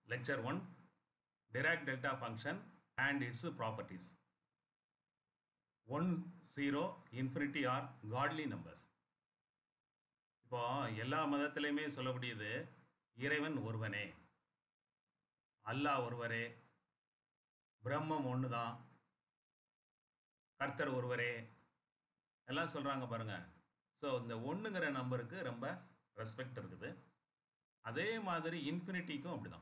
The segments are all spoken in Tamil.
Lecture 1, Dirac delta function and its properties. 1, 0, infinity are godly numbers. இப்போ எல்லா மதத்திலையுமே சொல்லக்கூடியது இறைவன் ஒருவனே, அல்லாஹ் ஒருவரே, பிரம்மம் ஒன்று தான், கர்த்தர் ஒருவரே எல்லாம் சொல்கிறாங்க பாருங்க. ஸோ இந்த ஒன்றுங்கிற நம்பருக்கு ரொம்ப ரெஸ்பெக்ட் இருக்குது. அதே மாதிரி இன்ஃபினிட்டிக்கும் அப்படிதான்.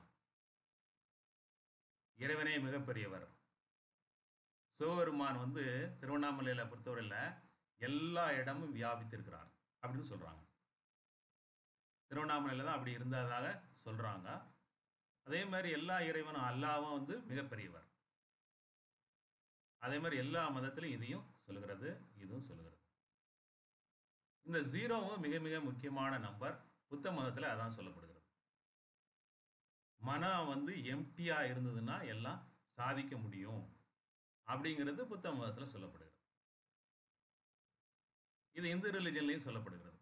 இறைவனே மிகப்பெரியவர். சிவபெருமான் வந்து திருவண்ணாமலையில் பொறுத்தவரையில் எல்லா இடமும் வியாபித்திருக்கிறார் அப்படின்னு சொல்கிறாங்க. திருவண்ணாமலையில் தான் அப்படி இருந்ததாக சொல்கிறாங்க. அதே மாதிரி எல்லா இறைவனும் அல்லாவும் வந்து மிகப்பெரியவர். அதே மாதிரி எல்லா மதத்திலும் இதையும் சொல்லுகிறது, இதுவும் சொல்லுகிறது. இந்த ஜீரோவும் மிக மிக முக்கியமான நம்பர். புத்த மதத்தில் அதான் சொல்லப்படுகிறது. மனம் வந்து எம்டியா இருந்ததுன்னா எல்லாம் சாதிக்க முடியும் அப்படிங்கிறது புத்த மதத்தில் சொல்லப்படுகிறது. இது இந்து ரிலிஜன்லையும் சொல்லப்படுகிறது.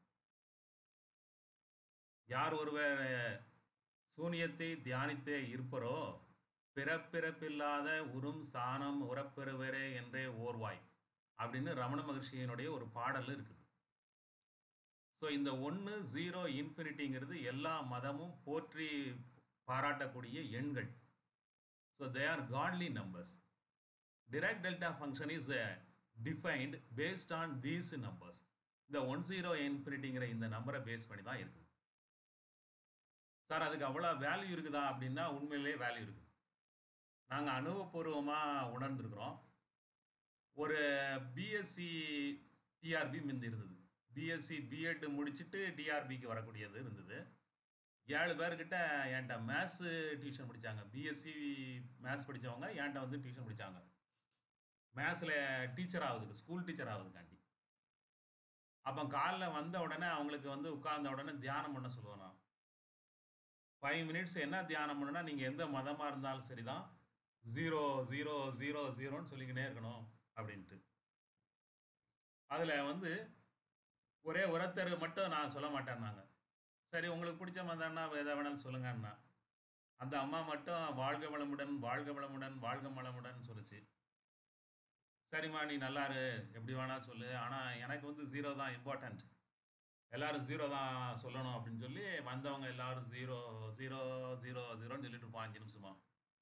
யார் ஒருவர் சூனியத்தை தியானித்தே இருப்பரோ பிறப்பிறப்பில்லாத உறும் ஸ்தானம் உறப்பெறுவரே என்றே ஓர்வாய் அப்படின்னு ரமண மகர்ஷியினுடைய ஒரு பாடல் இருக்குது. ஸோ இந்த 1, 0, இன்ஃபினிட்டிங்கிறது எல்லா மதமும் போற்றி பாராட்டக்கூடிய எண்கள். So they are godly numbers. Dirac delta function is defined based on these numbers. இந்த 1, 0, இன்ஃபினிட்டிங்கிற இந்த நம்பரை பேஸ் பண்ணி தான் இருக்குது. சார் அதுக்கு அவ்வளோ வேல்யூ இருக்குதா அப்படின்னா உண்மையிலே வேல்யூ இருக்குது. நாங்கள் அனுபவபூர்வமாக உணர்ந்துருக்குறோம். ஒரு பிஎஸ்சி டிஆர்பி முந்தி இருந்தது. பிஎஸ்சி பிஎட் முடிச்சுட்டு டிஆர்பிக்கு வரக்கூடியது இருந்தது. 7 பேர்கிட்ட என்கிட்ட மேத்ஸு டியூஷன் படித்தாங்க. பிஎஸ்சி மேத்ஸ் படித்தவங்க என்கிட்ட வந்து டியூஷன் படித்தாங்க. மேத்ஸில் டீச்சர் ஆகுதுக்கு, ஸ்கூல் டீச்சர் ஆகுதுக்காண்டி. அப்போ காலைல வந்த உடனே அவங்களுக்கு வந்து உட்கார்ந்த உடனே தியானம் பண்ண சொல்லுவேன் நான். 5 மினிட்ஸ் என்ன தியானம் பண்ணுன்னா, நீங்கள் எந்த மதமாக இருந்தாலும் சரி தான் 0, 0, 0, 0ன்னு சொல்லிக்கிட்டே இருக்கணும் அப்படின்ட்டு. அதில் வந்து ஒரே ஒருத்தர் மட்டும் நான் சொல்ல மாட்டேன்னாங்க. சரி உங்களுக்கு பிடிச்ச மதம்னா எதை வேணாலும் சொல்லுங்கன்னா, அந்த அம்மா மட்டும் வாழ்க வளமுடன் வாழ்க வளமுடன் வாழ்க வளமுடன் சொல்லிச்சு. சரிம்மா நீ நல்லாரு, எப்படி வேணா சொல்லு, ஆனால் எனக்கு வந்து 0 தான் இம்பார்ட்டண்ட், எல்லாரும் 0 தான் சொல்லணும் அப்படின்னு சொல்லி வந்தவங்க எல்லாரும் 0, 0, 0, 0ன்னு சொல்லிட்டு இருப்போம் 5 நிமிஷமா.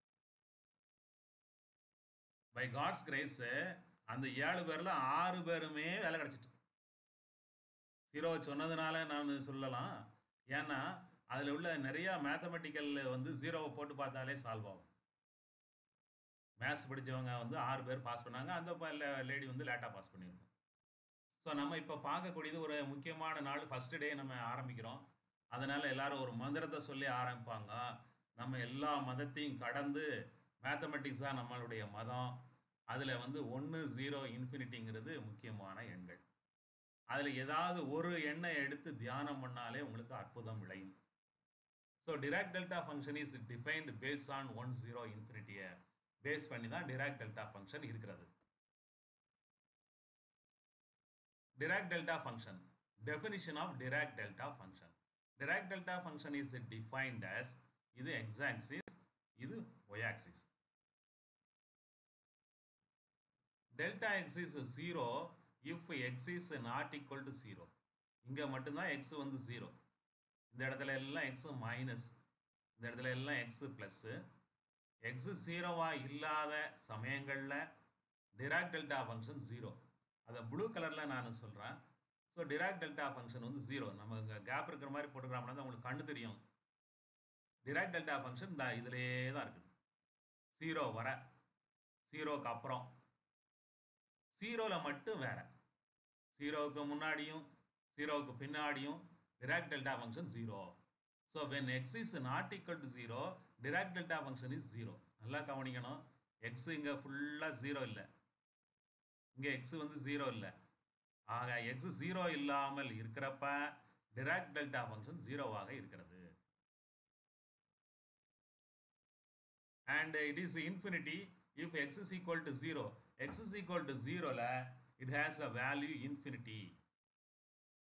பை காட்ஸ் கிரேஸ் அந்த 7 பேரில் 6 பேருமே வேலை கிடச்சிட்டு. 0 சொன்னதுனால நான் சொல்லலாம். ஏன்னா அதில் உள்ள நிறையா மேத்தமெட்டிக்கல் வந்து 0வை போட்டு பார்த்தாலே சால்வ் ஆகும். மேத்ஸ் படித்தவங்க வந்து 6 பேர் பாஸ் பண்ணாங்க. அந்த லேடி வந்து லேட்டாக பாஸ் பண்ணியிருக்கோம். ஸோ நம்ம இப்போ பார்க்கக்கூடியது ஒரு முக்கியமான நாள், ஃபஸ்ட்டு டே நம்ம ஆரம்பிக்கிறோம். அதனால் எல்லாரும் ஒரு மந்திரத்தை சொல்லி ஆரம்பிப்பாங்க. நம்ம எல்லா மதத்தையும் கடந்து மேத்தமெட்டிக்ஸ் தான் நம்மளுடைய மதம். அதில் வந்து 1, 0, இன்ஃபினிட்டிங்கிறது முக்கியமான எண்கள். அதில் ஏதாவது ஒரு எண்ணை எடுத்து தியானம் பண்ணாலே உங்களுக்கு அற்புதம் விளையும். So Dirac delta function is defined based on 1, 0, இன்ஃபினிட்டியை பேஸ் பண்ணி தான் Dirac delta function இருக்கிறது. Dirac delta function. Definition of Dirac delta function. Dirac delta function is defined as இது x-axis, இது y-axis. Delta x is 0 if x is not equal to 0. இங்கே மட்டும்தான் x வந்து 0. இந்த இடத்துல எல்லாம் x மைனஸ், இந்த இடத்துல எல்லாம் x ப்ளஸ்ஸு. x 0வாக இல்லாத சமயங்களில் Dirac delta function 0. அதை ப்ளூ கலரில் நான் சொல்கிறேன். ஸோ Dirac delta function வந்து 0. நம்ம இங்கே கேப் இருக்கிற மாதிரி போட்டுக்கிறோம்னா தான் உங்களுக்கு கண்ணு தெரியும். Dirac delta function இந்த இதிலே தான் இருக்குது. 0 வர, 0க்கு அப்புறம், 0ல் மட்டும் வேறு, 0க்கு முன்னாடியும் 0க்கு பின்னாடியும் Dirac delta function 0. So when x is not equal to 0, Dirac delta function is 0. நல்லா கவனிக்கணும். x இங்கே ஃபுல்லாக 0 இல்லை, இங்கே x வந்து 0 இல்லை. ஆக x 0 இல்லாமல் இருக்கிறப்ப Dirac delta function 0வாக இருக்கிறது. And it is infinity if x is equal to 0. x is equal to 0ல it has a value infinity.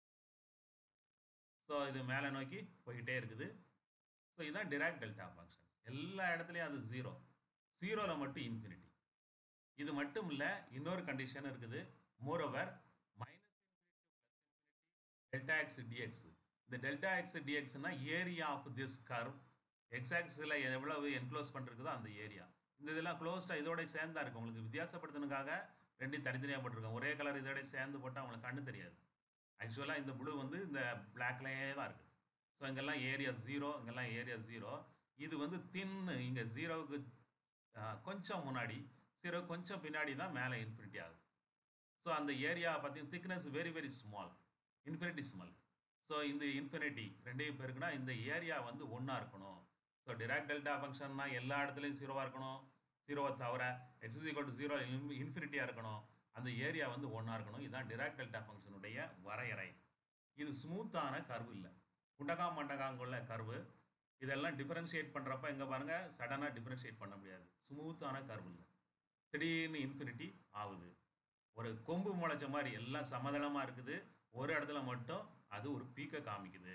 So இது மேலே நோக்கி போய்கிட்டே இருக்குது. ஸோ இதுதான் Dirac delta function. எல்லா இடத்துலையும் அது ஜீரோ, ஜீரோவில் மட்டும் இன்ஃபினிட்டி. இது மட்டும் இல்லை, இன்னொரு கண்டிஷன் இருக்குது. Moreover minus delta x dx. இந்த டெல்டா எக்ஸ் டிஎக்ஸ்னா area of this curve, x ஆக்சிஸில் எவ்வளவு என்க்ளோஸ் பண்ணிருக்குதோ அந்த ஏரியா. இந்த இதெல்லாம் க்ளோஸ்டாக இதோட சேர்ந்தா இருக்கும். உங்களுக்கு வித்தியாசப்படுத்தினுக்காக ரெண்டையும் தனித்தனியாக போட்டிருக்கோம். ஒரே கலர் இதோட சேர்ந்து போட்டால் உங்களுக்கு கண்ணு தெரியாது. ஆக்சுவலாக இந்த ப்ளூ வந்து இந்த பிளாக்லேயே தான் இருக்குது. ஸோ இங்கெல்லாம் ஏரியா ஜீரோ, இங்கெல்லாம் ஏரியா ஜீரோ. இது வந்து தின்னு இங்கே ஜீரோவுக்கு கொஞ்சம் முன்னாடி, ஜீரோ கொஞ்சம் பின்னாடி தான் மேலே இன்ஃபினிட்டி ஆகுது. ஸோ அந்த ஏரியா பார்த்தீங்கன்னா thickness very very small, infinitesimal. So இந்த இன்ஃபினிட்டி ரெண்டையும் பேருக்குன்னா இந்த ஏரியா வந்து ஒன்றா இருக்கணும். ஸோ டிராக் டெல்டா ஃபங்க்ஷன்னா எல்லா இடத்துலையும் ஜீரோவாக இருக்கணும், ஜீரோவை தவிர x is equal to zero இன்ஃபினிட்டியாக இருக்கணும், அந்த ஏரியா வந்து ஒன்றா இருக்கணும். இதுதான் டிராக் டெல்டா ஃபங்க்ஷனுடைய வரையறை. இது ஸ்மூத்தான கர்வு இல்லை, குண்டகா மண்டகாங்குள்ள கர்வு. இதெல்லாம் டிஃபரன்ஷியேட் பண்ணுறப்ப எங்கே பாருங்கள், சடனாக டிஃபரன்ஷியேட் பண்ண முடியாது. ஸ்மூத்தான கர்வு இல்லை, திடீர்னு இன்ஃபினிட்டி ஆகுது. ஒரு கொம்பு முளைச்ச மாதிரி எல்லாம் சமதளமாக இருக்குது, ஒரு இடத்துல மட்டும் அது ஒரு பீக்கை காமிக்குது.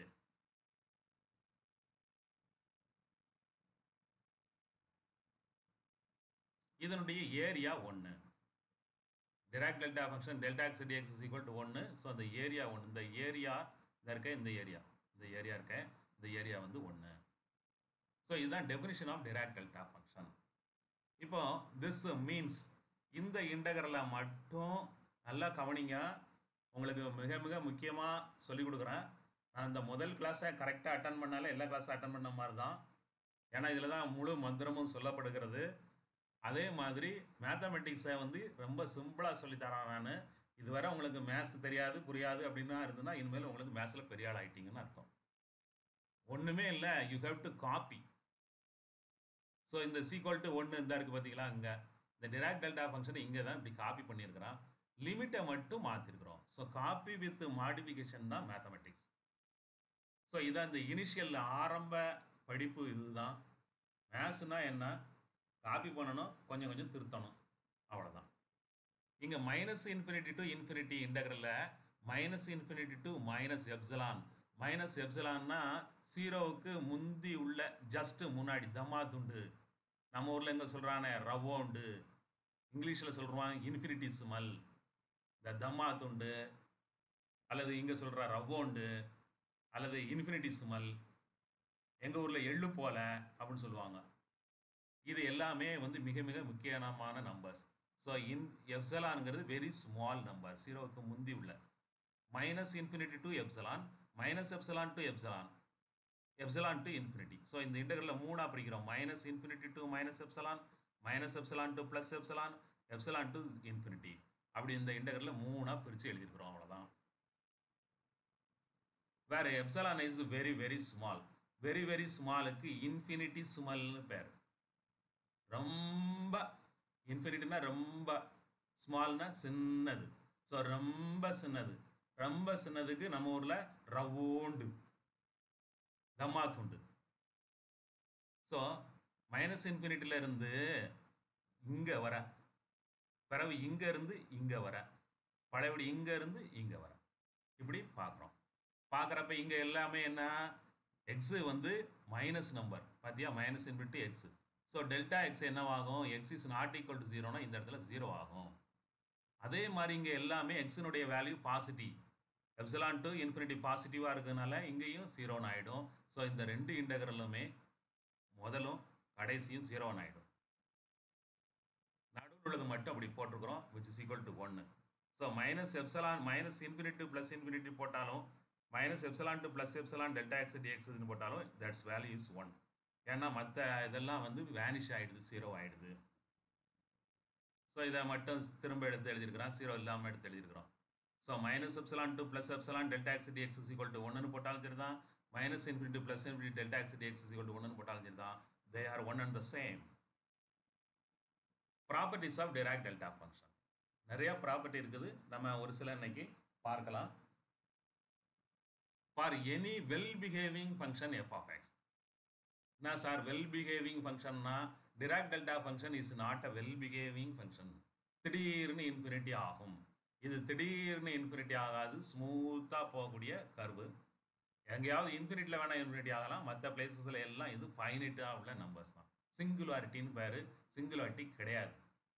இதனுடைய area 1. Dirac delta function delta x dx is equal to 1. So அந்த ஏரியா 1. இந்த ஏரியா இருக்க, இந்த ஏரியா இருக்க, இந்த ஏரியா வந்து 1. ஸோ இதுதான் definition of Dirac delta function. இப்போ திஸ் மீன்ஸ் இந்த இன்டகரலை மட்டும் நல்லா கவனிங்க. உங்களுக்கு மிக மிக முக்கியமாக சொல்லிக் கொடுக்குறேன். நான் இந்த முதல் கிளாஸை கரெக்டாக அட்டன் பண்ணாலே எல்லா கிளாஸும் அட்டன் பண்ண மாதிரி தான். ஏன்னா இதில் தான் முழு மந்திரமும் சொல்லப்படுகிறது. அதே மாதிரி மேத்தமெட்டிக்ஸை வந்து ரொம்ப சிம்பிளாக சொல்லித்தரேன் நான். இதுவரை உங்களுக்கு மேத்ஸ் தெரியாது புரியாது அப்படின்னா இருந்ததுன்னா இனிமேல் உங்களுக்கு மேத்ஸில் பெரிய ஆள் ஆகிட்டீங்கன்னு அர்த்தம். ஒன்றுமே இல்லை, you have to copy. So இந்த சீக்வல் டு 1 இந்த இருக்குது பார்த்தீங்களா, இங்கே இந்த டிராக் டெல்டா ஃபங்க்ஷனை இங்கே தான் இப்படி காப்பி பண்ணியிருக்கிறோம், லிமிட்டை மட்டும் மாற்றிருக்கிறோம். ஸோ காப்பி வித் மாடிஃபிகேஷன் தான் மேத்தமெட்டிக்ஸ். ஸோ இதான் இந்த இனிஷியல் ஆரம்ப படிப்பு. இதுதான் மேத்ஸ்னா என்ன, காப்பி பண்ணணும், கொஞ்சம் கொஞ்சம் திருத்தணும், அவ்வளோதான். இங்கே மைனஸ் இன்ஃபினிட்டி டு இன்ஃபினிட்டி இன்டகரலில் minus infinity to minus epsilon. Minus எப்சிலான்னா ஜீரோவுக்கு முந்தி உள்ள ஜஸ்ட்டு முன்னாடி தம்மா துண்டு. நம்ம ஊரில் எங்கே சொல்கிறானே ரவோண்டு, இங்கிலீஷில் சொல்கிறான் இன்ஃபினிட்டிசிமல். இந்த தம்மா துண்டு அல்லது இங்கே சொல்கிற ரவோண்டு அல்லது இன்ஃபினிட்டிசிமல், எங்கள் ஊரில் எள்ளு போல அப்படின்னு சொல்லுவாங்க. இது எல்லாமே வந்து மிக மிக முக்கியமான நம்பர்ஸ். ஸோ எப்சிலான்ங்கிறது வெரி ஸ்மால் நம்பர், ஜீரோவுக்கு முந்தி உள்ள. Minus infinity to epsilon, minus epsilon to epsilon, epsilon to infinity. So இந்த இன்டகரலில் 3 பிரிக்கிறோம். Minus infinity to minus epsilon, minus epsilon to plus epsilon, epsilon to infinity. அப்படி இந்த இன்டகரலில் 3 பிரித்து எழுதியிருக்கிறோம், அவ்வளோதான். வேறு epsilon is very very small. Very very ஸ்மாலுக்கு இன்ஃபினிட்டிசிமல்னு பேர். ரொம்ப இன்ஃபினிட்டினா ரொம்ப, ஸ்மால்னா சின்னது. ஸோ ரொம்ப சின்னது, ரொம்ப சின்னதுக்கு நம்ம ஊரில் ரவோண்டு, தம்மா துண்டு. ஸோ மைனஸ் இன்ஃபினிட்டில இருந்து இங்கே வர, பிறகு இங்கே இருந்து இங்கே வர, பழையபடி இங்கே இருந்து இங்கே வர, இப்படி பார்க்குறோம். பார்க்குறப்ப இங்கே எல்லாமே என்ன, எக்ஸு வந்து மைனஸ் நம்பர் பார்த்தியா, minus infinity x. So delta x என்னவாகும், x is not equal to ஜீரோனா இந்த இடத்துல 0 ஆகும். அதே மாதிரி இங்கே எல்லாமே எக்ஸினுடைய value positive, epsilon to infinity பாசிட்டிவாக இருக்கிறதுனால இங்கேயும் 0 ஆகிடும். ஸோ இந்த ரெண்டு இன்டகரலுமே முதலும் கடைசியும் 0 ஆகிடும். நடுவில் உள்ளது மட்டும் அப்படி போட்டிருக்கிறோம், which is equal to 1. So minus epsilon, minus infinity plus infinity போட்டாலும், minus epsilon to plus epsilon delta x டிஎக்ஸ்ன்னு போட்டாலும் தட்ஸ் வேல்யூ இஸ் 1. ஏன்னா மற்ற இதெல்லாம் வந்து வேனிஷ் ஆகிடுது, 0 ஆகிடுது. ஸோ இதை மட்டும் திரும்ப எடுத்து எழுதியிருக்கிறோம், 0 இல்லாமல் எடுத்து எழுதியிருக்கிறோம். So minus epsilon to plus epsilon delta x dx is equal to 1ன்னு போட்டாலும் சரி தான், minus infinity plus infinity delta x dx is equal to 1ன்னு போட்டாலும் சரி தான். They are one and the same. Properties of Dirac delta function நிறைய ப்ராப்பர்ட்டி இருக்குது, நம்ம ஒரு சில இன்னைக்கு பார்க்கலாம். For any well behaving function f of x. என்ன சார் வெல் பிஹேவிங் ஃபங்க்ஷன்னா, Dirac delta function is not a well behaving function. திடீர்னு இன்ஃபினிட்டி ஆகும். இது திடீர்னு இன்ஃபினிட்டி ஆகாது, ஸ்மூத்தாக போகக்கூடிய கர்வு. எங்கேயாவது இன்ஃபினிட்டியில் வேணால் இன்ஃபினிட்டி ஆகலாம், மற்ற பிளேசஸில் எல்லாம் இது ஃபைனிட்டாக உள்ள நம்பர்ஸ் தான். சிங்குலாரிட்டின்னு பேர், சிங்குலாரிட்டி கிடையாது.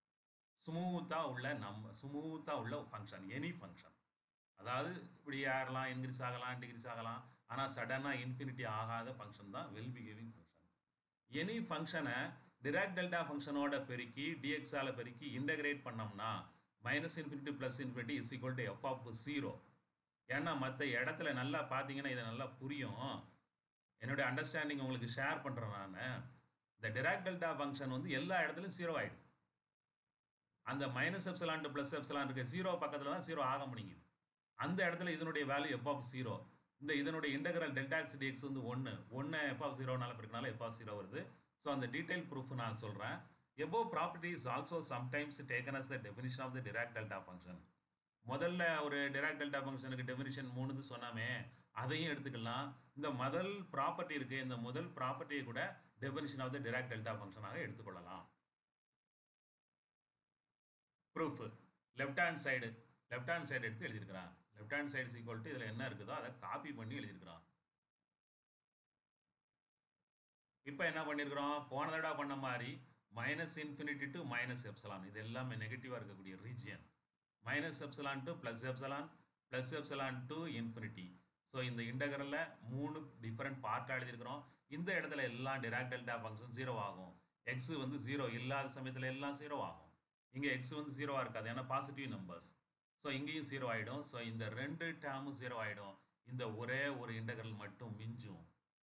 ஸ்மூத்தாக உள்ள ஃபங்க்ஷன், எனி ஃபங்க்ஷன். அதாவது இப்படி ஏறலாம், இன்க்ரீஸ் ஆகலாம், டிகிரீஸ் ஆகலாம், ஆனால் சடனாக இன்ஃபினிட்டி ஆகாத ஃபங்க்ஷன் தான் வெல் பிஹேவிங் ஃபங்க்ஷன். எனி ஃபங்க்ஷனை டிராக் டெல்டா ஃபங்க்ஷனோட பெருக்கி டிஎக்ஸால் பெருக்கி இன்டகிரேட் பண்ணோம்னா -∞ +∞ is equal to f of 0. ஏன்னா மற்ற இடத்துல நல்லா பார்த்தீங்கன்னா இதை நல்லா புரியும். என்னுடைய அண்டர்ஸ்டாண்டிங் உங்களுக்கு ஷேர் பண்ணுறேன் நான். இந்த டிராக் டெல்டா ஃபங்க்ஷன் வந்து எல்லா இடத்துலையும் 0 ஆகிடும். அந்த -ε to +ε இருக்க 0 பக்கத்தில் தான் 0 ஆக முடியுது. அந்த இடத்துல இதனுடைய வேல்யூ எஃப் ஆஃப் 0. இதனுடைய இன்டெக்ரல் டெல்டா எக்ஸ் டிஎக்ஸ் வந்து 1 எஃப் ஆஃப் 0னால பிறகுனால எஃப் ஆஃப் 0 வருது. ஸோ அந்த டீடைல் ப்ரூஃப் நான் சொல்கிறேன். above property is also sometimes taken as the definition of the Dirac delta function. முதல்ல ஒரு டிராக் டெல்டா ஃபங்க்ஷனுக்கு டெஃபினிஷன் 3 சொன்னாமே, அதையும் எடுத்துக்கலாம். இந்த முதல் ப்ராப்பர்ட்டி இருக்கு, இந்த முதல் ப்ராப்பர்ட்டியை கூட definition of the Dirac delta ஃபங்க்ஷனாக எடுத்துக்கொள்ளலாம். ப்ரூஃப் லெஃப்ட் ஹேண்ட் சைடு எடுத்து எழுதியிருக்கிறான். Left hand side is equal to இதில் என்ன இருக்குதோ அதை காப்பி பண்ணி எழுதியிருக்கிறான். இப்போ என்ன பண்ணியிருக்கிறோம், போன தடவை பண்ண மாதிரி -∞ to -ε, இது எல்லாமே நெகட்டிவாக இருக்கக்கூடிய ரீஜியன். -ε to +ε to ∞. ஸோ இந்த இன்டகரலில் 3 டிஃபரெண்ட் பார்ட்டாக எழுதியிருக்கிறோம். இந்த இடத்துல எல்லாம் டிராக் டெல்டா ஃபங்க்ஷன் 0 ஆகும். எக்ஸ் வந்து 0 இல்லாத சமயத்தில் எல்லாம் 0 ஆகும். இங்கே எக்ஸ் வந்து 0 இருக்காது, ஏன்னா பாசிட்டிவ் நம்பர்ஸ். ஸோ இங்கேயும் 0 ஆகிடும். ஸோ இந்த 2 டேர்மும் 0 ஆகிடும். இந்த ஒரே ஒரு இன்டகரல் மட்டும் மிஞ்சும்.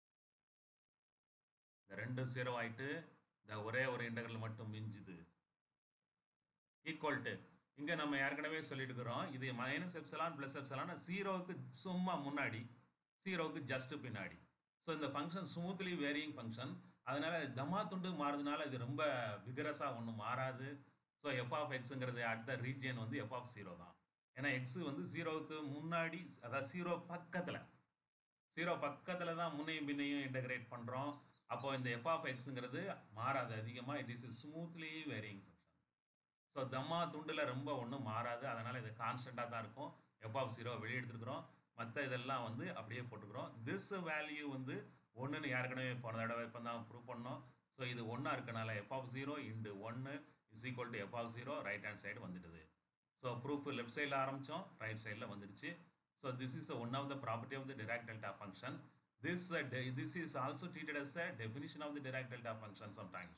இந்த 2 0 ஆகிட்டு இந்த ஒரே ஒரு இன்டகரல் மட்டும் மிஞ்சுது. ஈக்குவல் டு இங்கே நம்ம ஏற்கனவே சொல்லிட்டுருக்கிறோம், இது -ε + 0க்கு சும்மா முன்னாடி, 0க்கு ஜஸ்ட் பின்னாடி. ஸோ இந்த ஃபங்க்ஷன் ஸ்மூத்லி வேரியிங் ஃபங்க்ஷன். அதனால தம்மா துண்டு மாறுதுனால இது ரொம்ப விகரஸாக ஒன்றும் மாறாது. ஸோ எஃப் ஆஃப் எக்ஸுங்கிறது அடுத்த ரீஜியன் வந்து எஃப் ஆஃப் 0 தான். ஏன்னா எக்ஸ் வந்து 0க்கு முன்னாடி, அதாவது 0 பக்கத்தில் தான் முன்னையும் பின்னையும் இன்டகிரேட் பண்ணுறோம். அப்போ இந்த எஃப் ஆஃப் எக்ஸுங்கிறது மாறாது அதிகமாக. It is smoothly varying function. So தம்மா துண்டில் ரொம்ப ஒன்றும் மாறாது. அதனால் இது கான்ஸ்டண்ட்டாக தான் இருக்கும். எஃப் ஆஃப் 0 வெளியே எடுத்துருக்குறோம், மற்ற இதெல்லாம் வந்து அப்படியே போட்டுக்கிறோம். திஸ் வேல்யூ வந்து 1ன்னு ஏற்கனவே போன தடவை இப்போ தான் ப்ரூவ் பண்ணோம். ஸோ இது 1 இருக்கனால f of 0 × 1 is equal to f of 0 right hand side வந்துடுது. ஸோ ப்ரூஃப் லெஃப்ட் சைடில் ஆரம்பித்தோம், ரைட் சைடில் வந்துடுச்சு. So this is one of the property of the Dirac delta function. This is also treated as a definition of the Dirac delta function sometimes.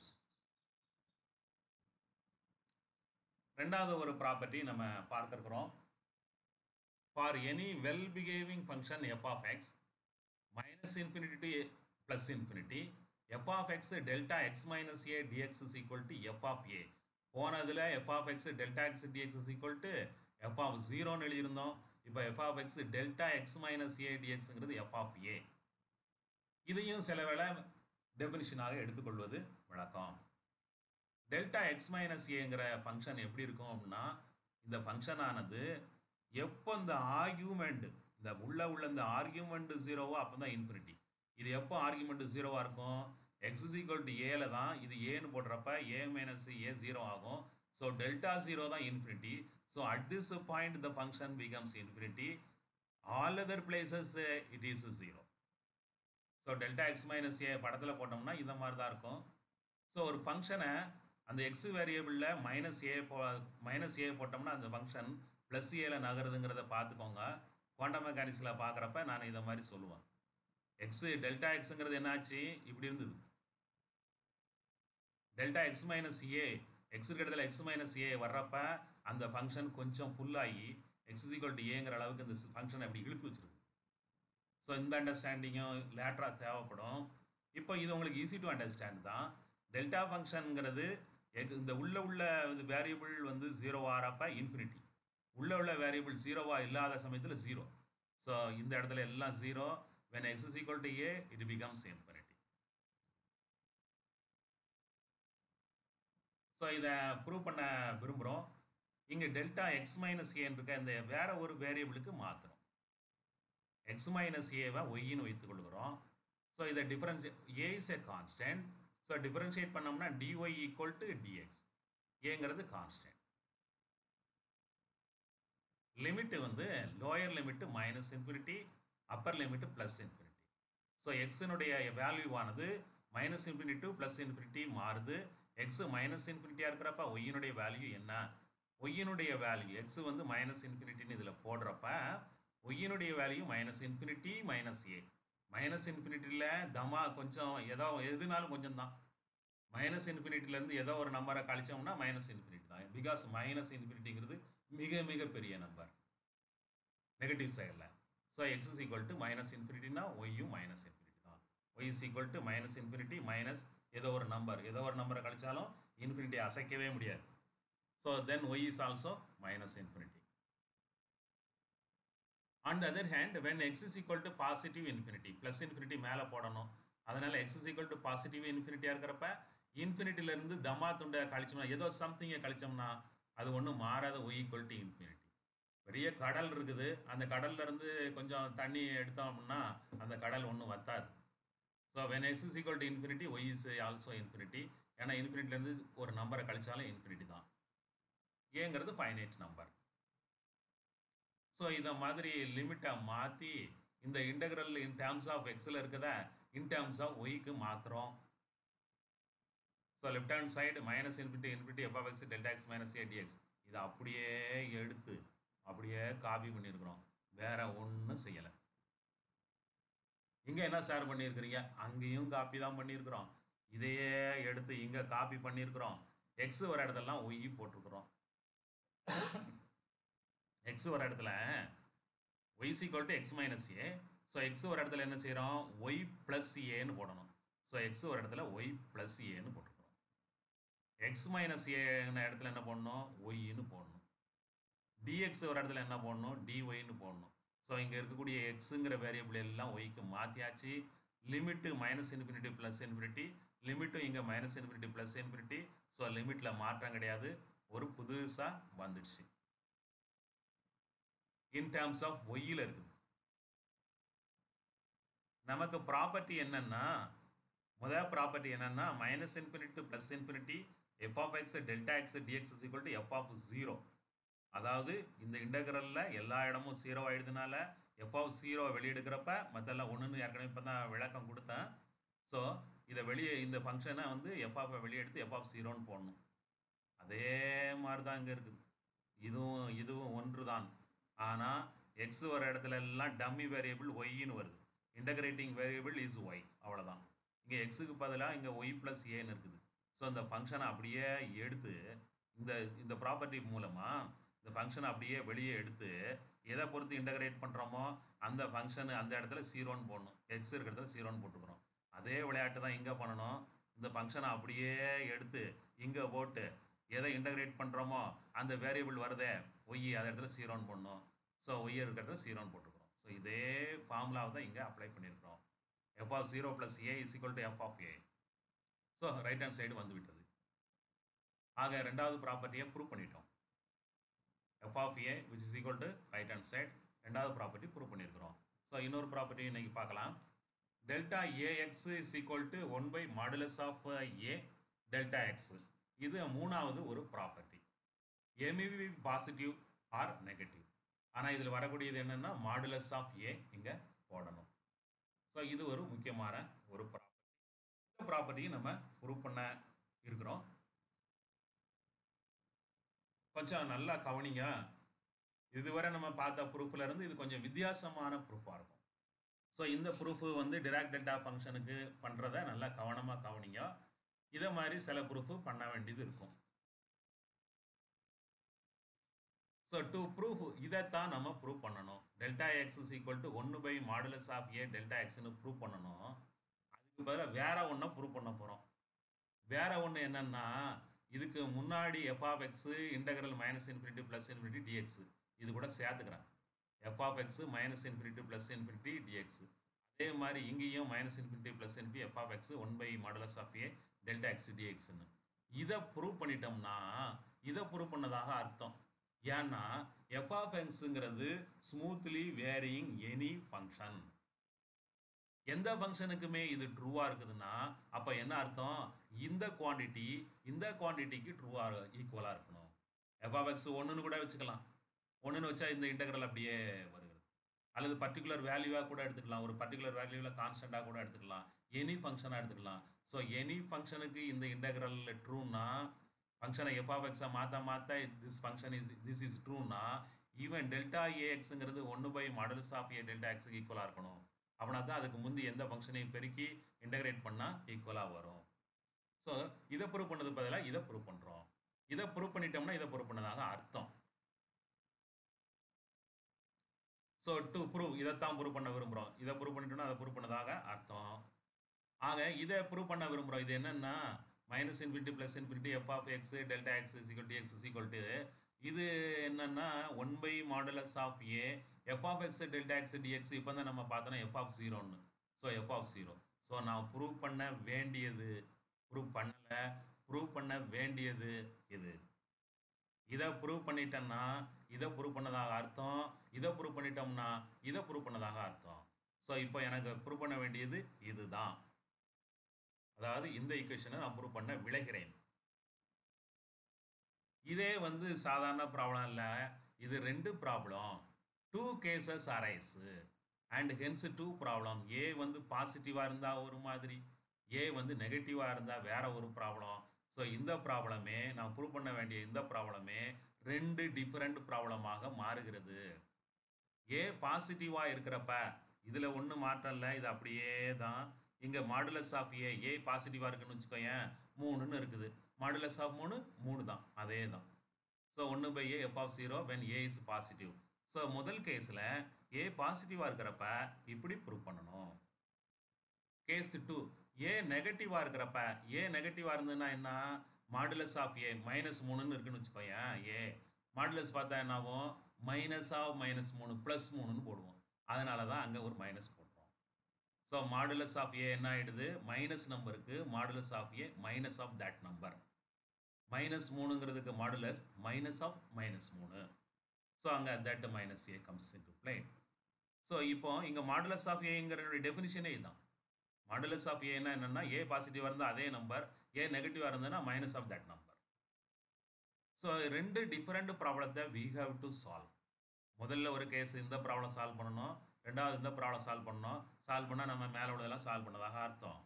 ரெண்டாவது ஒரு ப்ராப்பர்ட்டி நம்ம பார்க்க இருக்கிறோம். For any well behaving function f of x -∞ to +∞, f of x delta x minus a dx is equal to f of a. போனதுல f of x delta x dx is equal to f of 0ன்னு எழுதியிருந்தோம். இப்போ f of x delta x minus a dxங்கிறது f of a. இதையும் சில வேளை டெஃபினிஷனாக எடுத்துக்கொள்வது வழக்கம். டெல்டா எக்ஸ் மைனஸ் ஏங்கிற ஃபங்க்ஷன் எப்படி இருக்கும் அப்படின்னா, இந்த ஃபங்க்ஷன் ஆனது எப்போ இந்த ஆர்கியூமெண்ட், இந்த உள்ள இந்த ஆர்கியூமெண்ட் 0வோ அப்போ தான் இன்ஃபினிட்டி. இது எப்போ ஆர்கியூமெண்ட் 0வா இருக்கும், எக்ஸ் இஸ் ஈக்குவல் டு ஏல தான். இது ஏன்னு போடுறப்ப ஏ மைனஸ் ஏ 0 ஆகும். ஸோ டெல்டா 0 தான் infinity. So at this point the function becomes infinity. All other places it is 0. So delta x minus a படத்தில் போட்டோம்னா இந்த மாதிரி தான் இருக்கும். ஸோ ஒரு ஃபங்க்ஷனை அந்த எக்ஸ் வேரியபிளில் மைனஸ் ஏ போட்டோம்னா அந்த ஃபங்க்ஷன் ப்ளஸ் ஏல நகருதுங்கிறத பார்த்துக்கோங்க. குவாண்டம் மெக்கானிக்ஸில் பார்க்குறப்ப நான் இதை மாதிரி சொல்லுவேன். டெல்டா எக்ஸுங்கிறது என்னாச்சு, இப்படி இருந்தது. Delta x minus a, x இருக்கிறதுல எக்ஸ் மைனஸ் ஏ வர்றப்ப அந்த ஃபங்க்ஷன் கொஞ்சம் ஃபுல்லாகி எக்ஸ் இஸ் ஈக்குவல் டு ஏங்கிற அளவுக்கு இந்த ஃபங்க்ஷனை அப்படி இழுத்து வச்சிருக்கு. ஸோ இந்த அண்டர்ஸ்டாண்டிங்கும் லேட்டராக தேவைப்படும். இப்போ இது உங்களுக்கு ஈஸி டு அண்டர்ஸ்டாண்ட் தான். டெல்டா ஃபங்க்ஷனுங்கிறது இந்த உள்ள வேரியபிள் வந்து 0 ஆகிறப்ப இன்ஃபினிட்டி, உள்ள வேரியபிள் 0வா இல்லாத சமயத்தில் 0. ஸோ இந்த இடத்துல எல்லாம் 0. when x is equal to a it becomes infinity. So இதை ப்ரூவ் பண்ண விரும்புகிறோம். இங்கே டெல்டா எக்ஸ் மைனஸ் ஏன்னு இருக்க இந்த வேற ஒரு வேரியபிளுக்கு மாற்றணும். x minus a-வை y-ன்னு வைத்துக் கொள்கிறோம். ஸோ இதை a is a constant. So differentiate பண்ணோம்னா dy equal to dx. ஏங்கிறது கான்ஸ்டன்ட். லிமிட் வந்து lower limit -∞ upper limit plus infinity. So எக்ஸினுடைய வேல்யூவானது minus infinity to plus infinity மாறுது. எக்ஸ் மைனஸ் இன்ஃபினிட்டியாக இருக்கிறப்ப ஒய்யினுடைய வேல்யூ என்ன? ஒய்யினுடைய வேல்யூ எக்ஸ் வந்து மைனஸ் இன்ஃபினிட்டின்னு இதில் போடுறப்ப ஒய்யினுடைய value minus infinity minus a. Minus இன்ஃபினிட்டியில் தமா கொஞ்சம் எதுனாலும் கொஞ்சம் தான். மைனஸ் இன்ஃபினிட்டிலேருந்து ஏதோ ஒரு நம்பரை கழிச்சோம்னா மைனஸ் இன்ஃபினிட்டி தான். பிகாஸ் மைனஸ் இன்ஃபினிட்டிங்கிறது மிக மிக பெரிய நம்பர் நெகட்டிவ் சைடில். So x is equal to minus இன்ஃபினிட்டினா ஒய்யும் மைனஸ் இன்ஃபினிட்டி தான். Y is equal to minus infinity minus ஏதோ ஒரு நம்பரை கழிச்சாலும் இன்ஃபினிட்டி அசைக்கவே முடியாது. So then y is also minus infinity. On the other hand, when x is equal to positive infinity, plus infinity மேலே போடணும். அதனால x is equal to positive infinity இருக்கிறப்ப இன்ஃபினிட்டிலேருந்து தமா துண்டை கழிச்சோம்னா ஏதோ சம்திங்கை கழிச்சோம்னா அது ஒன்றும் மாறாத y equal to infinity. பெரிய கடல் இருக்குது, அந்த கடல்ல இருந்து கொஞ்சம் தண்ணி எடுத்தோம்னா அந்த கடல் ஒன்றும் வத்தாது. So when x is equal to infinity, y is also infinity. ஏன்னா இன்ஃபினிட்டிலேருந்து ஒரு நம்பரை கழிச்சாலும் இன்ஃபினிட்டி தான். ஏங்கிறது ஃபைனைட் நம்பர். ஸோ இதை மாதிரி லிமிட்டை மாற்றி இந்த இன்டெக்ரல் இன் டேர்ம்ஸ் ஆஃப் எக்ஸில் இருக்கிறத இன் டேர்ம்ஸ் ஆஃப் ஒய்க்கு மாற்றுறோம். So left hand side minus infinity f of x delta x minus a dx இதை அப்படியே எடுத்து அப்படியே காப்பி பண்ணியிருக்கிறோம். வேற ஒன்றும் செய்யலை. இங்கே என்ன சார் பண்ணியிருக்கிறீங்க? அங்கேயும் காப்பி தான் பண்ணியிருக்கிறோம். இதையே எடுத்து இங்கே காப்பி பண்ணியிருக்கிறோம். எக்ஸ் ஒரு இடத்துலலாம் ஒய் போட்டிருக்கிறோம். எக்ஸ் ஒரு இடத்துல y is equal to x minus a. So x ஒரு இடத்துல என்ன செய்கிறோம்? ஒய் ப்ளஸ் ஏன்னு போடணும். ஸோ எக்ஸ் ஒரு இடத்துல ஒய் ப்ளஸ் ஏன்னு போட்டுருக்கிறோம். எக்ஸ் மைனஸ் ஏன்னு இடத்துல என்ன போடணும்? ஒய்ன்னு போடணும். டிஎக்ஸ் ஒரு இடத்துல என்ன போடணும்? டிஒய்ன்னு போடணும். ஸோ இங்கே இருக்கக்கூடிய எக்ஸுங்கிற வேரியபிள் எல்லாம் ஒய்க்கு மாற்றியாச்சு. Limit minus infinity plus infinity, லிமிட்டும் இங்கே minus infinity plus infinity. So லிமிட்டில் மாற்றம் கிடையாது, ஒரு புதுசாக வந்துடுச்சு. இன் டேர்ம்ஸ் ஆஃப் ஒய்யில் இருக்குது. நமக்கு ப்ராப்பர்ட்டி என்னன்னா, முதல் ப்ராப்பர்ட்டி என்னன்னா minus infinity plus infinity f of x delta x dx is equal to f of 0. அதாவது இந்த இன்டெக்ரலில் எல்லா இடமும் 0 ஆயிடுதுனால எஃப் ஆஃப் 0 வெளியெடுக்கிறப்ப மற்றெல்லாம் ஒன்றுன்னு ஏற்கனவே இப்போ தான் விளக்கம் கொடுத்தேன். ஸோ இதை வெளியே இந்த ஃபங்க்ஷனை வந்து எஃப் ஆஃப் வெளியே எடுத்து எஃப் ஆஃப் 0ன்னு போடணும். அதே மாதிரி தான் இங்கே இருக்குது. இதுவும் ஒன்று தான். ஆனால் எக்ஸ் ஒரு இடத்துல எல்லாம் டம்மி வேரியபிள் ஒய்ன்னு வருது. இன்டகிரேட்டிங் வேரியபிள் இஸ் ஒய், அவ்வளோதான். இங்கே எக்ஸுக்கு பதிலாக இங்கே ஒய் ப்ளஸ் ஏன்னு இருக்குது. ஸோ இந்த ஃபங்க்ஷனை அப்படியே எடுத்து இந்த ப்ராப்பர்ட்டி மூலமாக இந்த ஃபங்க்ஷனை அப்படியே வெளியே எடுத்து எதை பொறுத்து இன்டகிரேட் பண்ணுறோமோ அந்த ஃபங்க்ஷனு அந்த இடத்துல 0ன்னு போடணும். எக்ஸ் இருக்கிற இடத்துல 0ன்னு போட்டுக்கிறோம். அதே விளையாட்டு தான் இங்கே பண்ணணும். இந்த ஃபங்க்ஷனை அப்படியே எடுத்து இங்கே போட்டு எதை இன்டகிரேட் பண்ணுறோமோ அந்த வேரியபிள் வருதே ஒய், அந்த இடத்துல 0ன்னு போடணும். ஸோ ஒய் இருக்கிற இடத்துல 0ன்னு போட்டுக்கிறோம். ஸோ இதே ஃபார்முலாவை தான் இங்கே அப்ளை பண்ணியிருக்கிறோம். F of 0 plus a is equal to f of a. So right hand side வந்து விட்டது. ஆக ரெண்டாவது ப்ராப்பர்ட்டியை ப்ரூவ் பண்ணிட்டோம். F of a which is equal to right hand side, ரெண்டாவது ப்ராப்பர்ட்டி ப்ரூவ் பண்ணியிருக்கிறோம். ஸோ இன்னொரு ப்ராப்பர்ட்டி இன்னைக்கு பார்க்கலாம். Delta ax is equal to 1/மாடுலஸ் of a delta x. இது மூணாவது ஒரு property. A may be positive or negative. ஆனால் இதில் வரக்கூடியது என்னென்னா மாடுலஸ் ஆஃப் ஏ இங்கே போடணும். ஸோ இது ஒரு முக்கியமான ஒரு ப்ராப்பர்ட்டி. இந்த ப்ராப்பர்ட்டியை நம்ம ப்ரூவ் பண்ண இருக்கிறோம். கொஞ்சம் நல்லா கவனிங்க. இதுவரை நம்ம பார்த்த ப்ரூஃப்ல இருந்து இது கொஞ்சம் வித்தியாசமான ப்ரூஃபாக இருக்கும். ஸோ இந்த ப்ரூஃப் வந்து டிராக் டெல்டா ஃபங்க்ஷனுக்கு பண்ணுறதை நல்லா கவனமாக கவனிங்க. இதை மாதிரி சில ப்ரூஃப் பண்ண வேண்டியது இருக்கும். ஸோ டு ப்ரூஃப் இதைத்தான் நம்ம ப்ரூவ் பண்ணணும். Delta x is equal to 1/மாடுலஸ் of a delta எக்ஸ்னு ப்ரூவ் பண்ணணும். அதுக்கு பதிலாக வேற ஒன்றை ப்ரூவ் பண்ண போகிறோம். வேற ஒன்று என்னன்னா, இதுக்கு முன்னாடி f of x integral minus infinity plus infinity dx இது கூட சேர்த்துக்கிறேன். F of x minus infinity plus infinity dx. அதே மாதிரி இங்கேயும் minus infinity plus infinity f of x 1/மாடுலஸ் ஆஃப் ஏ டெல்டா எக்ஸ் டிஎக்ஸ்ன்னு இதை ப்ரூவ் பண்ணிட்டோம்னா இதை ப்ரூவ் பண்ணதாக அர்த்தம். ஏன்னா எஃப் ஆஃப் எக்ஸுங்கிறது ஸ்மூத்லி வேரியிங் எனி ஃபங்க்ஷன். எந்த ஃபங்க்ஷனுக்குமே இது ட்ரூவாக இருக்குதுன்னா அப்போ என்ன அர்த்தம்? இந்த குவான்டிட்டிக்கு ட்ரூவாக ஈக்குவலாக இருக்கணும். எஃப் ஆஃப் எக்ஸ் 1ன்னு கூட வச்சுக்கலாம். 1ன்னு வச்சா இந்த இன்டெக்ரல் அப்படியே வருகிறது. அல்லது பர்டிகுலர் வேல்யூவாக கூட எடுத்துக்கலாம், ஒரு பர்டிகுலர் வேல்யூவில் கான்ஸ்டண்ட்டாக கூட எடுத்துக்கலாம், எனி ஃபங்க்ஷனாக எடுத்துக்கலாம். ஸோ எனி ஃபங்க்ஷனுக்கு இந்த இன்டெக்ரல் ட்ரூன்னா, ஃபங்க்ஷனை எஃப் ஆஃப் எக்ஸை மாற்ற திஸ் ஃபங்க்ஷன் திஸ் இஸ் ட்ரூன்னா, ஈவன் டெல்டா ஏஎக்ஸுங்கிறது 1/mod ஆஃப் ஏ டெல்டா எக்ஸுக்கு ஈக்குவலாக இருக்கணும். அப்படின்னா தான் அதுக்கு முந்தி எந்த ஃபங்க்ஷனையும் பெருக்கி இன்டகிரேட் பண்ணால் ஈக்குவலாக வரும். ஸோ இதை ப்ரூவ் பண்ணது பதிலாக இதை ப்ரூவ் பண்ணுறோம். இதை ப்ரூவ் பண்ணிட்டோம்னா இதை ப்ரூவ் பண்ணதாக அர்த்தம். ஸோ டு ப்ரூவ் இதைத்தான் ப்ரூவ் பண்ண விரும்புகிறோம். இதை ப்ரூவ் பண்ணிட்டோம்னா அதை ப்ரூவ் பண்ணதாக அர்த்தம். ஆக இதை ப்ரூவ் பண்ண விரும்புகிறோம். இது என்னன்னா -∞ +∞ f of x delta x = இது என்னன்னா 1/mod of a f of x delta x dx. இப்போ தான் நம்ம பார்த்தோன்னா எஃப் ஆஃப் 0ன்னு. So f of 0. ஸோ நான் ப்ரூவ் பண்ண வேண்டியது ப்ரூவ் பண்ண வேண்டியது இது. இதை ப்ரூவ் பண்ணிட்டேன்னா இதை ப்ரூவ் பண்ணதாக அர்த்தம், இதை ப்ரூவ் பண்ணிட்டோம்னா இதை ப்ரூவ் பண்ணதாக அர்த்தம். ஸோ இப்போ எனக்கு ப்ரூவ் பண்ண வேண்டியது இதுதான். அதாவது இந்த ஈக்குவேஷனை நான் ப்ரூவ் பண்ண விளைகிறேன். இதே வந்து சாதாரண ப்ராப்ளம் இல்லை, இது 2 problem, 2 cases arise and hence 2 problem. A வந்து பாசிட்டிவாக இருந்தால் ஒரு மாதிரி, ஏ வந்து நெகட்டிவாக இருந்தால் வேற ஒரு ப்ராப்ளம். ஸோ இந்த ப்ராப்ளமே நான் ப்ரூவ் பண்ண வேண்டிய இந்த ப்ராப்ளமே 2 டிஃபரெண்ட் ப்ராப்ளமாக மாறுகிறது. ஏ பாசிட்டிவாக இருக்கிறப்ப இதில் ஒன்றும் மாற்றம் இல்லை, இது அப்படியே தான். இங்கே மாடுலஸ் ஆஃப் ஏ பாசிட்டிவாக இருக்குன்னு வச்சுக்கோயேன், 3ன்னு இருக்குது. மாடுலஸ் ஆஃப் 3 தான், அதே தான். So 1/a f of 0 when a is positive. So முதல் கேஸில் ஏ பாசிட்டிவாக இருக்கிறப்ப இப்படி ப்ரூவ் பண்ணணும். கேஸ் 2, ஏ நெகட்டிவாக இருக்கிறப்ப, ஏ நெகட்டிவாக இருந்ததுன்னா என்ன, மாடுலஸ் ஆஃப் ஏ -3ன்னு இருக்குன்னு வச்சுக்கோயேன். ஏ மாடுலஸ் பார்த்தா என்ன ஆகும், -3 +3ன்னு போடுவோம். அதனால தான் அங்கே ஒரு மைனஸ் போடுறோம். ஸோ மாடுலஸ் ஆஃப் ஏ என்ன ஆகிடுது, மைனஸ் நம்பருக்கு modulus of a minus of that number. -3ங்கிறதுக்கு மாடுலஸ் மைனஸ் ஆஃப் -3. ஸோ அங்கே that minus a comes into play. So இப்போ இங்கே மாடுலஸ் ஆஃப் ஏங்கிற டெஃபினிஷனே இதுதான். மாடுலஸ் ஆஃப் ஏன்னா என்னன்னா, ஏ பாசிட்டிவாக இருந்தால் அதே நம்பர், ஏ நெகட்டிவாக இருந்ததுன்னா minus of that number. So 2 different ப்ராப்ளத்தை வி ஹாவ் டு சால்வ். முதல்ல ஒரு கேஸ் இந்த ப்ராப்ளம் சால்வ் பண்ணணும், ரெண்டாவது இந்த ப்ராப்ளம் சால்வ் பண்ணணும். சால்வ் பண்ணால் நம்ம மேலே உள்ளதெல்லாம் சால்வ் பண்ணதாக அர்த்தம்.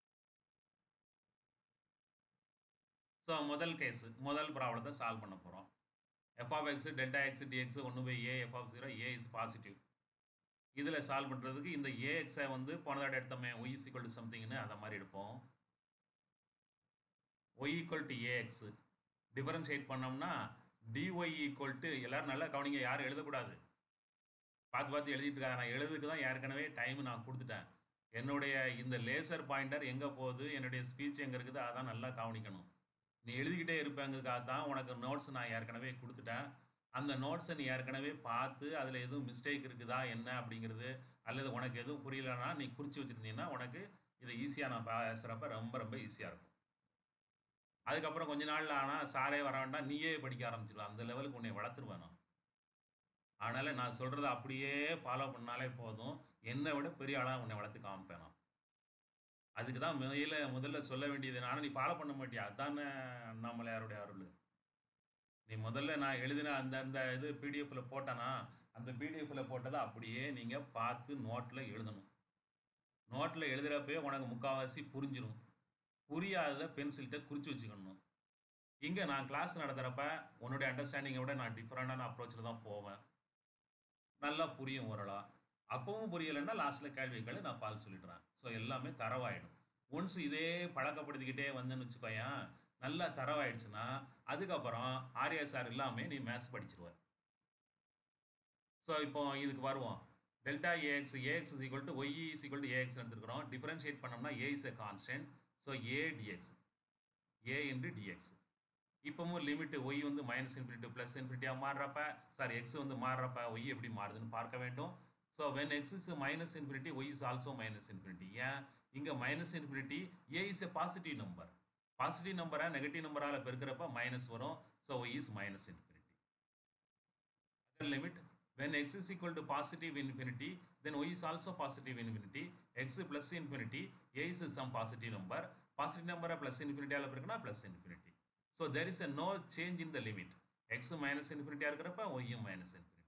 ஸோ முதல் கேஸ், முதல் ப்ராப்ளத்தை சால்வ் பண்ண போகிறோம். F of x delta x dx 1/a f of 0 a is positive. இதில் சால்வ் பண்ணுறதுக்கு இந்த ஏஎக்ஸை வந்து போன தடவை எடுத்தோமே ஒய் இஸ் ஈக்குவல் டு சம்திங்னு அதை மாதிரி எடுப்போம். Y equal to ax differentiate பண்ணோம்னா டிஒய் ஈக்குவல் டு, எல்லாரும் நல்லா கவனிங்க, யாரும் எழுதக்கூடாது, பார்த்து எழுதிட்டு இருக்காங்க. நான் எழுதுக்கு தான் ஏற்கனவே டைம் நான் கொடுத்துட்டேன். என்னுடைய இந்த லேசர் பாயிண்டர் எங்கே போகுது, என்னுடைய ஸ்பீச் எங்கே இருக்குது, அதான் நல்லா கவனிக்கணும். நீ எழுதிக்கிட்டே இருப்பேங்கிறதுக்காக தான் உனக்கு நோட்ஸ் நான் ஏற்கனவே கொடுத்துட்டேன். அந்த நோட்ஸை நீ ஏற்கனவே பார்த்து அதில் எதுவும் மிஸ்டேக் இருக்குதா என்ன அப்படிங்கிறது, அல்லது உனக்கு எதுவும் புரியலன்னா நீ குறித்து வச்சுருந்தீங்கன்னா உனக்கு இதை ஈஸியாக நான் பேசுகிறப்ப ரொம்ப ரொம்ப ஈஸியாக இருக்கும். அதுக்கப்புறம் கொஞ்ச நாள் ஆனால் சாரே வர வேண்டாம், நீயே படிக்க ஆரம்பிச்சிடுவேன். அந்த லெவலுக்கு உன்னை வளர்த்துருவேன் நான். அதனால் நான் சொல்கிறத அப்படியே ஃபாலோ பண்ணாலே போதும், என்னை விட பெரிய ஆளாக உன்னை வளர்த்து காமிப்பேன் நான். அதுக்கு தான் முதல்ல சொல்ல வேண்டியது. ஆனால் நீ ஃபாலோ பண்ண மாட்டியா, அதுதானே அண்ணாமலையாருடைய அருள். நீ முதல்ல நான் எழுதின அந்த இது பிடிஎஃப்பில் போட்டேன்னா, அந்த பிடிஎஃப்பில் போட்டதை அப்படியே நீங்கள் பார்த்து நோட்டில் எழுதணும். நோட்டில் எழுதுகிறப்பே உனக்கு முக்கால்வாசி புரிஞ்சிடும். புரியாததை பென்சில்கிட்ட குறித்து வச்சுக்கணும். இங்கே நான் கிளாஸ் நடத்துகிறப்ப உன்னுடைய அண்டர்ஸ்டாண்டிங்கை விட நான் டிஃப்ரெண்டான அப்ரோச்சில் தான் போவேன். நல்லா புரியும் ஓரளா. அப்பவும் புரியலைன்னா லாஸ்ட்டில் கேள்விகளை நான் பால் சொல்லிடுறேன். ஸோ எல்லாமே தரவாயிடும். ஒன்ஸ் இதே பழக்கப்படுத்திக்கிட்டே வந்தேன்னு வச்சுக்கோயேன், நல்லா தரவாயிடுச்சுன்னா அதுக்கப்புறம் ஆர்எஸ்ஆர் இல்லாமல் நீ மேத்ஸ் படிச்சிருவேன். ஸோ இப்போ இதுக்கு வருவோம். Delta ax is equal to y is equal to ax எடுத்துக்கிறோம். டிஃபரன்ஷியேட் பண்ணோம்னா a is a constant. So a dx, a into dx. இப்போவும் லிமிட்டு ஒய் வந்து -∞ +∞ மாறுறப்ப, சாரி எக்ஸ் வந்து மாறுறப்ப ஒய் எப்படி மாறுதுன்னு பார்க்க வேண்டும். So when x is -∞, y is also -∞. ஏன் இங்கே -∞, a is a positive number. Positive நம்பரை நெகட்டிவ் நம்பரால் பெருக்கிறப்ப மைனஸ் வரும். So y is -∞. Other limit, when x is equal to positive infinity, then y is also positive infinity. X plus infinity, a is some positive number. Positive number plus infinity ஆல பெருக்கினா plus infinity. So there is a no change in the limit. X minus infinity இருக்கிறப்ப y minus infinity.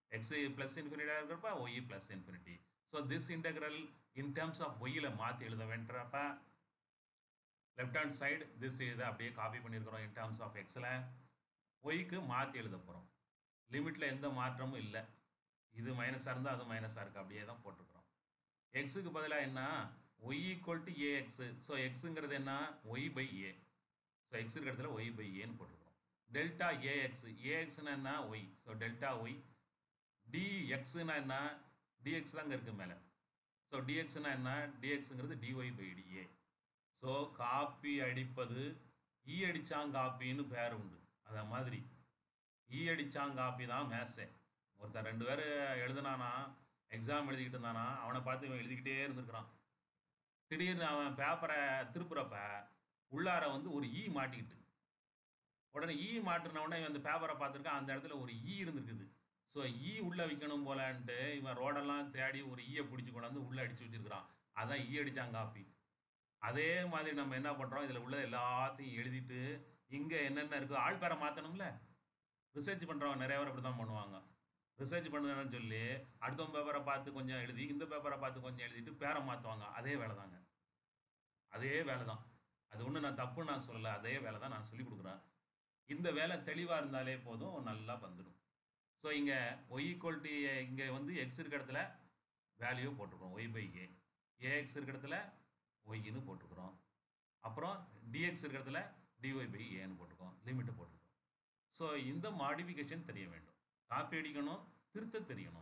X plus இன்ஃபினிட்டியாக இருக்கிறப்ப y plus infinity. So this integral in terms of ஒய்யில் மாற்றி எழுத வேண்டுறப்ப லெஃப்ட் ஹேண்ட் சைடு திஸ் இதை அப்படியே காப்பி பண்ணியிருக்கிறோம் இன் டேர்ம்ஸ் ஆஃப் எக்ஸில். ஒய்க்கு மாற்றி எழுத போகிறோம். லிமிட்டில் எந்த மாற்றமும் இல்லை. இது மைனஸாக இருந்தால் அது மைனஸாக இருக்குது, அப்படியே தான் போட்டிருக்கிறோம். எக்ஸுக்கு பதிலாக என்ன, y equal to ax. So எக்ஸுங்கிறது என்ன, y by a. So x இருக்கிற இடத்துல ஒய் பை ஏன்னு போட்டிருக்கிறோம். டெல்டா ஏஎக்ஸ், ஏஎக்ஸ்னா என்ன, ஒய். So delta y. டிஎக்ஸ்னா என்ன, டிஎக்ஸ் தாங்க இருக்குது மேலே. ஸோ டிஎக்ஸ்னா என்ன, டிஎக்ஸுங்கிறது dy by da. So copy அடிப்பது ஈ அடிச்சாங்காப்பின்னு பேர் உண்டு. அதை மாதிரி ஈ அடிச்சாங்காப்பி தான் மேத்ஸே. ஒருத்தன் 2 பேர் எழுதுனானா, எக்ஸாம் எழுதிக்கிட்டு இருந்தானா, அவனை பார்த்து இவன் எழுதிக்கிட்டே இருந்திருக்கிறான். திடீர்னு அவன் பேப்பரை திருப்புறப்ப உள்ளார வந்து ஒரு ஈ மாட்டிக்கிட்டு, உடனே ஈ மாட்டின உடனே இவன் அந்த பேப்பரை பார்த்துருக்கான், அந்த இடத்துல ஒரு ஈ இருந்திருக்குது. ஸோ ஈ உள்ளே வைக்கணும் போலான்ட்டு இவன் ரோடெல்லாம் தேடி ஒரு ஈயை பிடிச்சி கொண்டாந்து உள்ளே அடித்து வச்சிருக்கிறான். அதான் ஈ அடிச்சாங்காப்பி. அதே மாதிரி நம்ம என்ன பண்ணுறோம், இதில் உள்ள எல்லாத்தையும் எழுதிட்டு இங்கே என்னென்ன இருக்குது, ஆள் பேரை மாற்றணும்ல. ரிசர்ச் பண்ணுறவங்க நிறைய பேர் அப்படி தான் பண்ணுவாங்க. ரிசர்ச் பண்ணுறேன்னு சொல்லி அடுத்தவங்க பேப்பரை பார்த்து கொஞ்சம் எழுதி, இந்த பேப்பரை பார்த்து கொஞ்சம் எழுதிட்டு பேரை மாற்றுவாங்க. அதே வேலை தாங்க, அதே வேலை தான். அது ஒன்றும் நான் தப்புன்னு நான் சொல்லலை, அதே வேலை தான் நான் சொல்லி கொடுக்குறேன். இந்த வேலை தெளிவாக இருந்தாலே போதும், நல்லா வந்துடும். ஸோ இங்கே ஒய் ஈக்குவல் டு இங்கே வந்து எக்ஸ் இருக்கிற இடத்துல வேல்யூ போட்டுருக்கோம், ஒய் பை ஏ. ஏஎக்ஸ் இருக்கிற இடத்துல ஒய்ன்னு போட்டுருக்குறோம். அப்புறம் டிஎக்ஸ் இருக்கிற இடத்துல டிஒய் பை ஏன்னு போட்டுருக்கோம், லிமிட்டை போட்டுருக்கோம். ஸோ இந்த மாடிஃபிகேஷன் தெரிய வேண்டும். காப்பி அடிக்கணும், திருத்த தெரியணும்.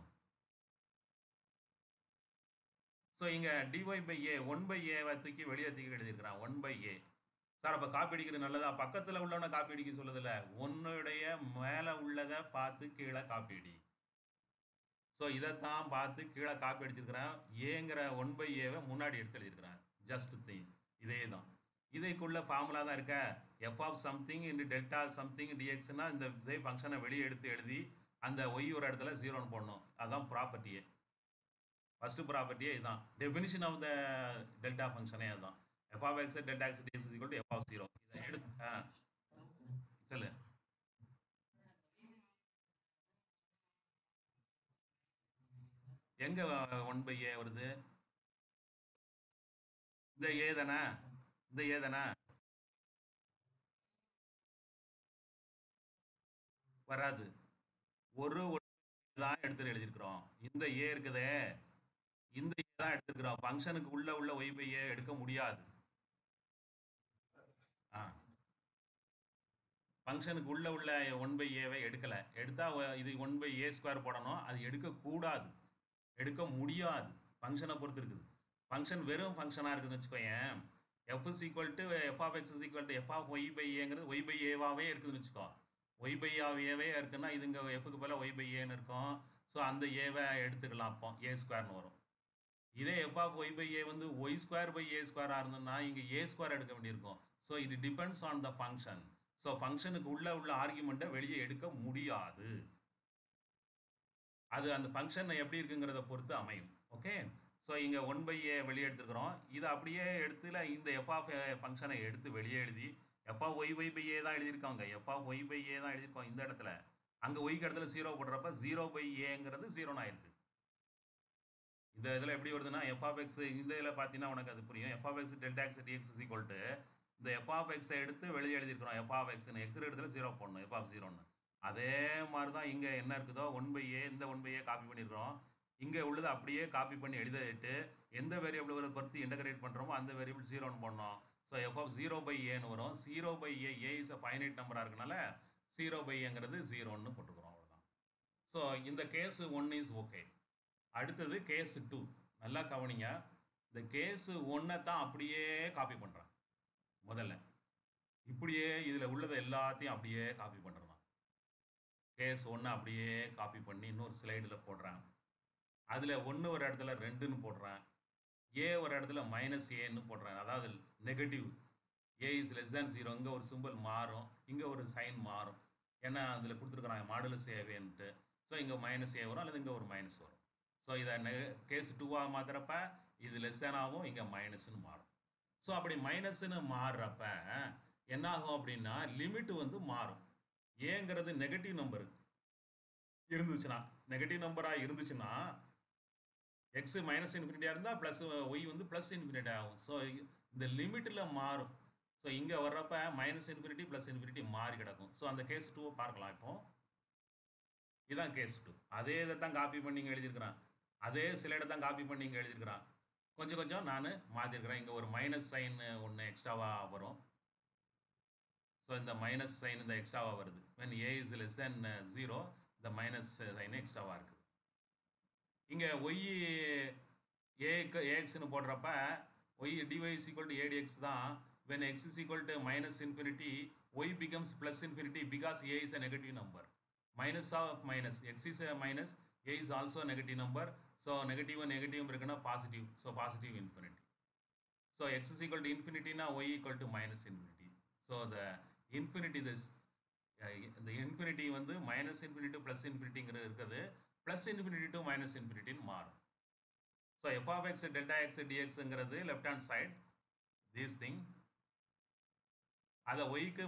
ஸோ இங்கே டிஒய் பை ஏ 1/a தூக்கி வெளியே தூக்கி எழுதியிருக்கிறான் 1/a. சார் அப்போ காப்பி அடிக்கிறது நல்லதா? பக்கத்தில் உள்ளவனை காப்பி அடிக்க சொல்லுதில்ல, உன்னுடைய மேலே உள்ளதை பார்த்து கீழே காப்பி அடி. ஸோ இதைத்தான் பார்த்து கீழே காப்பி அடிச்சிருக்கிறேன். ஏங்கிற 1/a முன்னாடி எடுத்து எழுதியிருக்கிறேன். ஜஸ்ட் திங் இதே தான். இதைக்குள்ள ஃபார்முலா தான் இருக்க. F of something into delta something டிஎக்ஸ்னா இந்த இதே ஃபங்க்ஷனை வெளியே எடுத்து எழுதி அந்த ஒய் ஒரு இடத்துல 0ன்னு போடணும். அதுதான் ப்ராப்பர்ட்டியே. ஃபர்ஸ்ட் ப்ராப்பர்ட்டியே இதுதான். டெஃபினிஷன் ஆஃப் த டெல்டா ஃபங்க்ஷனே அதுதான். F of x delta x dx is equal to f of 0. இதை எடுத்து சொல்லு. எங்க 1/a வருது? இந்த ஏ தானே, இந்த ஏ தானே வராது. ஒரு தான் எடுத்து எழுதியிருக்கிறோம். இந்த ஏ இருக்குதே, இந்த ஏ தான் எடுத்துக்கிறோம். ஃபங்க்ஷனுக்கு உள்ள ஒய் பை ஏ எடுக்க முடியாது. ஃபங்க்ஷனுக்கு உள்ள 1/a எடுக்கல. எடுத்தா இது 1/a² போடணும். அது எடுக்கக்கூடாது, எடுக்க முடியாது. ஃபங்க்ஷனை பொறுத்து இருக்குது. ஃபங்க்ஷன் வெறும் ஃபங்க்ஷனாக இருக்குதுன்னு வச்சுக்கோயேன். F is equal to f of x is equal to f of y by ஏங்கிறது ஒய் பை ஏவாகவே இருக்குதுன்னு வச்சுக்கோ. ஒய் பை ஏவே இருக்குன்னா இது இங்கே எஃப்க்கு பதிலாக ஒய் பை ஏன்னு இருக்கும். ஸோ அந்த ஏவை எடுத்துக்கலாம். அப்போ a² வரும். இதே f of y by a வந்து y² பை a² இருந்ததுன்னா இங்கே a² எடுக்க வேண்டியிருக்கும். ஸோ இது depends on the function. So ஃபங்க்ஷனுக்கு உள்ள ஆர்குமெண்ட்டை வெளியே எடுக்க முடியாது. அது அந்த ஃபங்க்ஷன் எப்படி இருக்குங்கிறத பொறுத்து அமையும். ஓகே. ஸோ இங்கே 1/a வெளியே எடுத்துக்கிறோம். இதை அப்படியே எடுத்துல இந்த எஃப் ஆஃப் ஃபங்க்ஷனை எடுத்து வெளியே எழுதி f of y by a தான் எழுதியிருக்காங்க. F of y by a தான் எழுதியிருக்கோம் இந்த இடத்துல. அங்கே ஒய்க்கு இடத்துல 0 போடுறப்ப 0/aங்கிறது 0ன்னு ஆயிருக்கு. இந்த இதில் எப்படி வருதுன்னா எஃப் ஆஃப் எக்ஸ், இந்த இதில் பார்த்தீங்கன்னா உனக்கு அது புரியும். F of x delta x dx is equal to இந்த எஃப் ஆஃப் எக்ஸை எடுத்து வெளியே எழுதியிருக்கிறோம். எஃப் ஆஃப் எக்ஸ்னு எக்ஸ் இடத்துல 0 போடணும், எஃப் ஆஃப் 0ன்னு. அதே மாதிரி தான் இங்கே என்ன இருக்குதோ 1/a, இந்த 1/a காப்பி பண்ணியிருக்கிறோம். இங்கே உள்ளதை அப்படியே காப்பி பண்ணி எழுதிட்டு எந்த வேரியபிள் பொறுத்து இன்டகிரேட் பண்ணுறோமோ அந்த வேரியபிள் 0ன்னு போடணும். ஸோ எஃப் ஆஃப் 0/aன்னு வரும். 0/a, A is a finite நம்பராக இருக்கனால 0/aங்கிறது 0ன்னு போட்டுக்கிறோம். அவ்வளோதான். ஸோ இந்த கேஸ் 1 இஸ் ஓகே. அடுத்தது கேஸ் 2. நல்லா கவனிங்க. இந்த கேஸ் 1 தான் அப்படியே காப்பி பண்ணுறேன். முதல்ல இப்படியே இதில் உள்ளதை எல்லாத்தையும் அப்படியே காப்பி பண்ணுறேன். கேஸ் 1 அப்படியே காப்பி பண்ணி இன்னொரு ஸ்லைடில் போடுறேன். அதில் 1 ஒரு இடத்துல 2ன்னு போடுறேன். ஏ ஒரு இடத்துல -aன்னு போடுறேன். அதாவது negative. A is less than 0. இங்கே ஒரு சிம்பிள் மாறும், இங்கே ஒரு சைன் மாறும். ஏன்னா அதில் கொடுத்துருக்குறாங்க மாடுலஸ் ஏவேன்ட்டு. ஸோ இங்கே -a வரும், அல்லது இங்கே ஒரு மைனஸ் வரும். ஸோ இதை கேஸ் 2ஆக மாற்றுறப்ப இது லெஸ் தேன் ஆகும், இங்கே மைனஸ்ன்னு மாறும். ஸோ அப்படி மைனஸ்ன்னு மாறுறப்ப என்ன ஆகும் அப்படின்னா லிமிட் வந்து மாறும். ஏங்கிறது நெகட்டிவ் நம்பர் இருந்துச்சுன்னா நெகட்டிவ் நம்பராக இருந்துச்சுன்னா எக்ஸ் மைனஸ் இன்ஃபினிட்டியாக இருந்தால் ப்ளஸ் ஒய் வந்து ப்ளஸ் இன்ஃபினிட்டி ஆகும். ஸோ இந்த லிமிட்டில் மாறும். ஸோ இங்கே வர்றப்ப மைனஸ் இன்ஃபினிட்டி ப்ளஸ் இன்ஃபினிட்டி மாறி கிடக்கும். ஸோ அந்த கேஸ் 2 பார்க்கலாம். இப்போ இதுதான் கேஸ் 2. அதே இதை தான் காப்பி பண்ணி இங்கே எழுதியிருக்கிறான். அதே சில இடத்தான் காப்பி பண்ணி இங்கே எழுதியிருக்கிறான். கொஞ்சம் கொஞ்சம் நான் மாற்றிருக்கிறேன். இங்கே ஒரு மைனஸ் சைன் ஒன்று எக்ஸ்ட்ராவாக வரும். ஸோ இந்த மைனஸ் சைன் இந்த எக்ஸ்ட்ராவாக வருது. when a is less than 0 இந்த மைனஸ் சைன் எக்ஸ்ட்ராவாக இருக்குது. இங்கே ஒய் ஏஎக்ஸ்னு போடுறப்ப y dy is equal to a dx தான். when x is equal to minus infinity y becomes plus infinity because a is a negative number. Minus of minus, x is a minus, a is also a negative number. So negative and negative இருக்குன்னா positive. So positive infinity. So x is equal to infinity na y equal to minus infinity. So the infinity this the infinity வந்து minus infinity to plus infinity இருக்குது. Plus infinity to minus infinity மாறும். So f of x delta x dxங்கிறது left hand side this thing. அதை ஒய்க்கு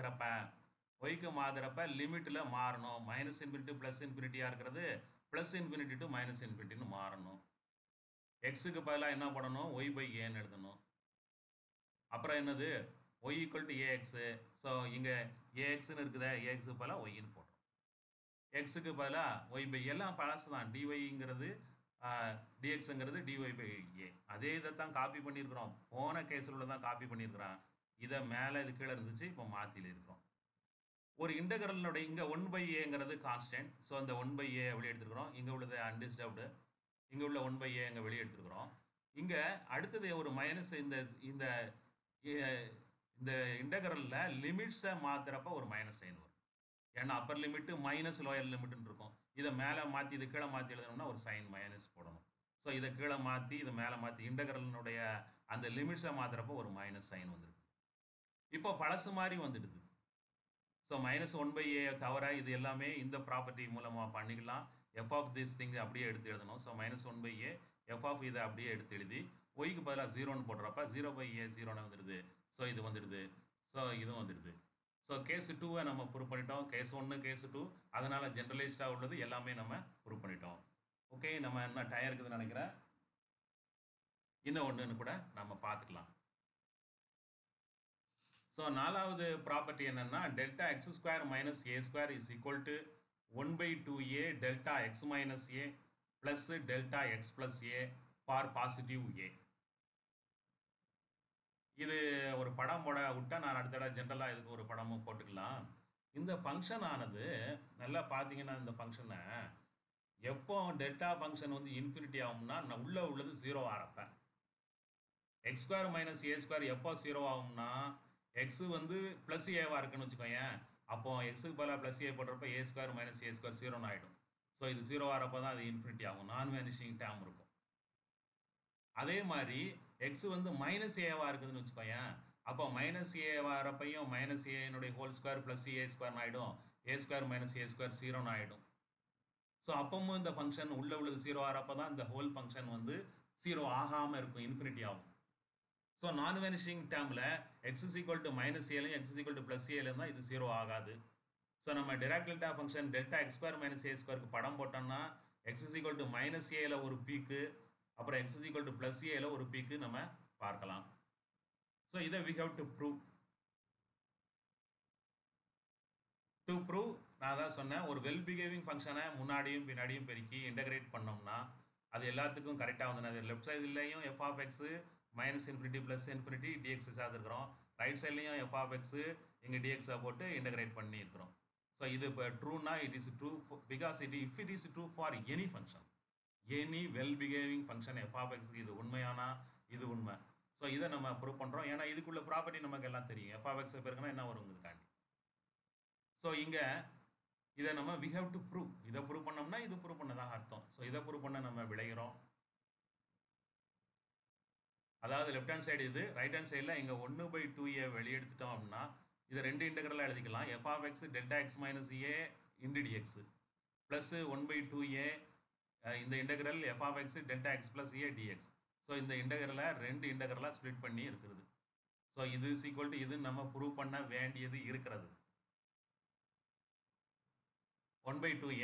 மாத்துறப்ப லிமிட்டில் மாறணும். மைனஸ் இன்ஃபினிட்டி ப்ளஸ் இன்ஃபினிட்டியாக இருக்கிறது ப்ளஸ் இன்ஃபினிட்டி டு மைனஸ் இன்ஃபினிட்டின்னு மாறணும். எக்ஸுக்கு பதிலாக என்ன பண்ணணும்? ஒய் பை ஏன்னு எழுதணும். அப்புறம் என்னது? Y equal to ax. So இங்கே ஏஎக்ஸ்ன்னு இருக்குதா, ஏஎக்ஸுக்கு பதிலாக ஒய்ன்னு போடுறோம். எக்ஸுக்கு பதிலாக ஒய் பை எல்லாம் பழசு தான். டிஒய்ங்கிறது டிஎக்ஸுங்கிறது டிஒய் பை ஏ. அதே இதை தான் காப்பி பண்ணியிருக்கிறோம். போன கேஸில் உள்ள தான் காப்பி பண்ணியிருக்கிறான். இதை மேலே இது கீழே இருந்துச்சு, இப்போ மாற்றில இருக்கிறோம். ஒரு இன்டகரலினுடைய இங்கே 1/aங்கிறது கான்ஸ்டன்ட். ஸோ இந்த 1/a வெளியே எடுத்துருக்கிறோம். இங்கே உள்ளது அன்டிஸ்டர்ப்டு. இங்கே உள்ள 1/a இங்கே வெளியே எடுத்துருக்கிறோம். இங்கே அடுத்தது ஒரு மைனஸ் இந்த இந்த இந்த இன்டகரலில் லிமிட்ஸை மாற்றுறப்ப ஒரு மைனஸ் சைன் வரும். ஏன்னா அப்பர் லிமிட்டு மைனஸ் லோயர் லிமிட்டுன்னு இருக்கும். இதை மேலே மாற்றி இது கீழே மாற்றி எழுதணும்னா ஒரு சைன் மைனஸ் போடணும். ஸோ இதை கீழே மாற்றி இதை மேலே மாற்றி இன்டகரலினுடைய அந்த லிமிட்ஸை மாற்றுறப்ப ஒரு மைனஸ் சைன் வந்துருக்கு. இப்போ பழசு மாதிரி வந்துடுது. ஸோ -1/a தவிர இது எல்லாமே இந்த ப்ராப்பர்ட்டி மூலமாக பண்ணிக்கலாம். எஃப் ஆஃப் திஸ் திங் அப்படியே எடுத்து எழுதணும். ஸோ -1/a எஃப் ஆஃப் இதை அப்படியே எடுத்து எழுதி ஒய்க்கு பதிலாக 0ன்னு போடுறப்ப 0/a 0ன்னு வந்துடுது. ஸோ இது வந்துடுது. ஸோ இதுவும் வந்துடுது. ஸோ கேஸ் 2வை நம்ம ப்ரூவ் பண்ணிட்டோம். கேஸ் 1 கேஸ் 2 அதனால் ஜென்ரலைஸ்டாக உள்ளது எல்லாமே நம்ம ப்ரூவ் பண்ணிட்டோம். ஓகே, நம்ம என்ன டைம் இருக்குதுன்னு நினைக்கிறேன். இன்னும் ஒன்றுன்னு கூட நம்ம பார்த்துக்கலாம். ஸோ நாலாவது ப்ராப்பர்ட்டி என்னன்னா delta x square minus a square is equal to 1/2a delta x minus a plus delta x plus a for positive a. இது ஒரு படம் போட விட்டா நான் அடுத்த தடவை ஜென்ரலாக இதுக்கு ஒரு படமும் போட்டுக்கலாம். இந்த ஃபங்க்ஷன் ஆனது நல்லா பார்த்தீங்கன்னா இந்த ஃபங்க்ஷனை எப்போ டெல்டா ஃபங்க்ஷன் வந்து இன்ஃபினிட்டி ஆகும்னா உள்ளே உள்ளது 0 ஆகிறப்ப, x square minus a square எப்போ 0 ஆகும்னா எக்ஸ் வந்து ப்ளஸ் ஏவாக இருக்குன்னு வச்சுக்கோங்க. அப்போ எக்ஸுக்கு பதிலாக ப்ளஸ் ஏ போடுறப்ப a square minus a square 0ன்னு ஆகிடும். ஸோ இது 0 ஆகிறப்ப தான் அது இன்ஃபினிட்டி ஆகும். நான் வேனிஷிங் டேர்ம் இருக்கும். அதே மாதிரி எக்ஸ் வந்து மைனஸ் ஏவாக இருக்குதுன்னு வச்சுக்கோங்க. அப்போ மைனஸ் ஏ வரப்பையும் மைனஸ் ஏனுடைய ஹோல் ஸ்கொயர் ப்ளஸ் ஏ ஸ்கொயர்னு ஆகிடும். A square minus a square 0ன்னு ஆகிடும். ஸோ அப்பவும் இந்த ஃபங்க்ஷன் உள்ளது 0 ஆகிறப்ப தான் இந்த ஹோல் ஃபங்க்ஷன் வந்து 0 ஆகாமல் இருக்கும், இன்ஃபினிட்டி ஆகும். ஸோ நான் வேனிஷிங் டேர்மில் x is equal to minus ஏலையும் x is equal to plus ஏலையும் தான் இது 0 ஆகாது. ஸோ நம்ம Dirac delta function delta x square minus a ஸ்கொயருக்கு படம் போட்டோம்னா x is equal to minus ஏல ஒரு பீக்கு, அப்புறம் x is equal to plus ஏல ஒரு பீக்கு நம்ம பார்க்கலாம். ஸோ இதை வி ஹவ் டு ப்ரூவ். நான் தான் சொன்னேன், ஒரு வெல் பிஹேவிங் ஃபங்க்ஷனை முன்னாடியும் பின்னாடியும் பெருக்கி இன்டகிரேட் பண்ணோம்னா அது எல்லாத்துக்கும் கரெக்டாக வந்து லெஃப்ட் சைட்லேயும் f of x minus infinity plus infinity dx சேர்த்துருக்கிறோம். ரைட் சைட்லேயும் எஃப் ஆஃப் எக்ஸு இங்கே டிஎக்ஸை போட்டு இன்டகிரேட் பண்ணியிருக்கிறோம். ஸோ இது இப்போ ட்ரூனா it is true because if it is true for any function, any well behaving function f of எக்ஸுக்கு இது உண்மையானா இது உண்மை. ஸோ இதை நம்ம ப்ரூவ் பண்ணுறோம். ஏன்னா இதுக்குள்ள ப்ராப்பர்ட்டி நமக்கு எல்லாம் தெரியும். எஃப் ஆஃப் எக்ஸ் பேருக்குன்னா என்ன வருங்கிறதுக்காண்டி. ஸோ இங்கே இதை நம்ம வி ஹவ் டு ப்ரூவ். இதை ப்ரூவ் பண்ணோம்னா இது ப்ரூவ் பண்ணதான் அர்த்தம். ஸோ இதை ப்ரூவ் பண்ண நம்ம விளைகிறோம். அதாவது லெஃப்ட் ஹேண்ட் சைடு இது, ரைட் ஹேண்ட் சைடில் இங்கே 1/2a வெளியெடுத்துட்டோம் அப்படின்னா இதை 2 இன்டெகிரலாக எழுதிக்கலாம். F of x delta x minus a into dx plus 1/2a இந்த integral f of x delta x plus a dx. So இந்த இன்டெகிரலை 2 இன்டெகிரலாக ஸ்ப்ளிட் பண்ணி இருக்கிறது. ஸோ இது ஈக்குவல் டு இது நம்ம ப்ரூவ் பண்ண வேண்டியது இருக்கிறது. 1/2a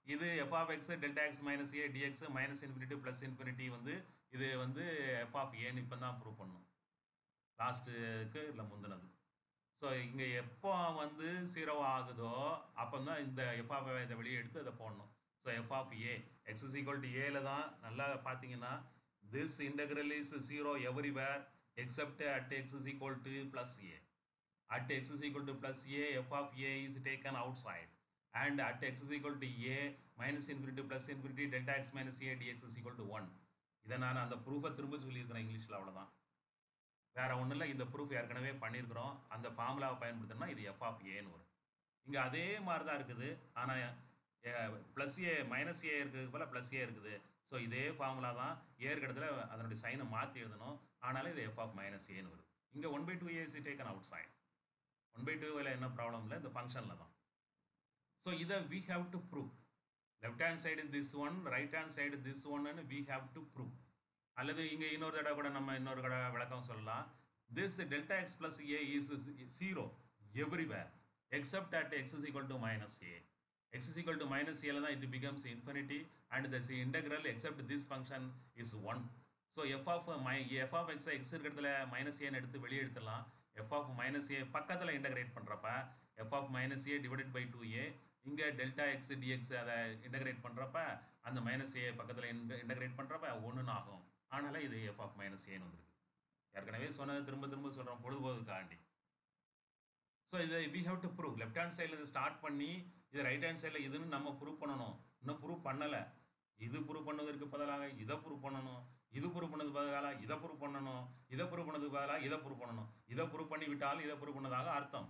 இது f of x delta x minus a dx minus infinity plus infinity வந்து இது வந்து f of a ன்னு இப்போ தான் ப்ரூவ் பண்ணணும் லாஸ்ட்டுக்கு இல்லை முந்தினது. ஸோ இங்கே எப்போ வந்து 0 ஆகுதோ அப்போ தான் இந்த f of இதை வெளியே எடுத்து அதை போடணும். So f of a x is equal to a தான் நல்லா பார்த்தீங்கன்னா this integral is 0 everywhere except at x is equal to plus a. At x is equal to plus a, f of a is taken outside. And at x is equal to a minus infinity plus infinity delta x minus a dx is equal to 1. இதை நான் அந்த ப்ரூஃபை திரும்ப சொல்லியிருக்கிறேன் இங்கிலீஷில், அவ்வளோதான். வேற ஒன்றும் இல்லை. இந்த ப்ரூஃப் ஏற்கனவே பண்ணியிருக்கிறோம். அந்த ஃபார்முலாவை பயன்படுத்தினா இது f of a ன்னு வரும். இங்கே அதே மாதிரி தான் இருக்குது. ஆனால் ப்ளஸ் ஏ மைனஸ் ஏ இருக்கிறதுக்கு போல் ப்ளஸ் ஏ இருக்குது. ஸோ இதே ஃபார்முலா தான் ஏற்கு இடத்துல அதனுடைய சைனை மாற்றி எழுதணும். ஆனாலும் இது f of minus a ன்னு வருது. இங்கே 1/2a is taken outside. 1/2 என்ன ப்ராப்ளம் இல்லை, இந்த ஃபங்க்ஷனில் தான். ஸோ இதை we have to prove. Left hand side this one, right hand side this one ன்னு we have to prove. அல்லது இங்கே இன்னொரு தடவை கூட நம்ம இன்னொரு விளக்கம் சொல்லலாம். this delta x plus a is 0 everywhere except at x is equal to minus a. x is equal to minus a தான் it becomes infinity and the integral except this function is 1. So f of x x இருக்கிறதுல மைனஸ் ஏன்னு எடுத்து வெளியே எடுத்துடலாம். f of minus a பக்கத்தில் இன்டகிரேட் பண்ணுறப்ப f of minus a divided by 2a, இங்கே டெல்டா எக்ஸ் டிஎக்ஸ் அதை இன்டகிரேட் பண்ணுறப்ப அந்த மைனஸ் ஏ பக்கத்தில் இன்டகிரேட் பண்ணுறப்ப ஒன்றுன்னு ஆகும். ஆனால இது f of minus a ன்னு வந்துருக்கு. ஏற்கனவே சொன்னதை திரும்ப திரும்ப சொல்கிறோம் பொழுதுபோதுக்காண்டி. ஸோ இதை we have to prove. Left hand சைடில் இது ஸ்டார்ட் பண்ணி இது ரைட் ஹேண்ட் சைடில் இதுன்னு நம்ம ப்ரூவ் பண்ணணும். இன்னும் ப்ரூவ் பண்ணலை. இது ப்ரூவ் பண்ணுவதற்கு பதிலாக இதை ப்ரூவ் பண்ணணும். இது ப்ரூவ் பண்ணது பதிலாக இதை ப்ரூவ் பண்ணணும். இதை ப்ரூவ் பண்ணதுக்கு பதிலாக இதை ப்ரூவ் பண்ணணும். இதை ப்ரூவ் பண்ணி விட்டாலும் இதை ப்ரூவ் பண்ணதாக அர்த்தம்.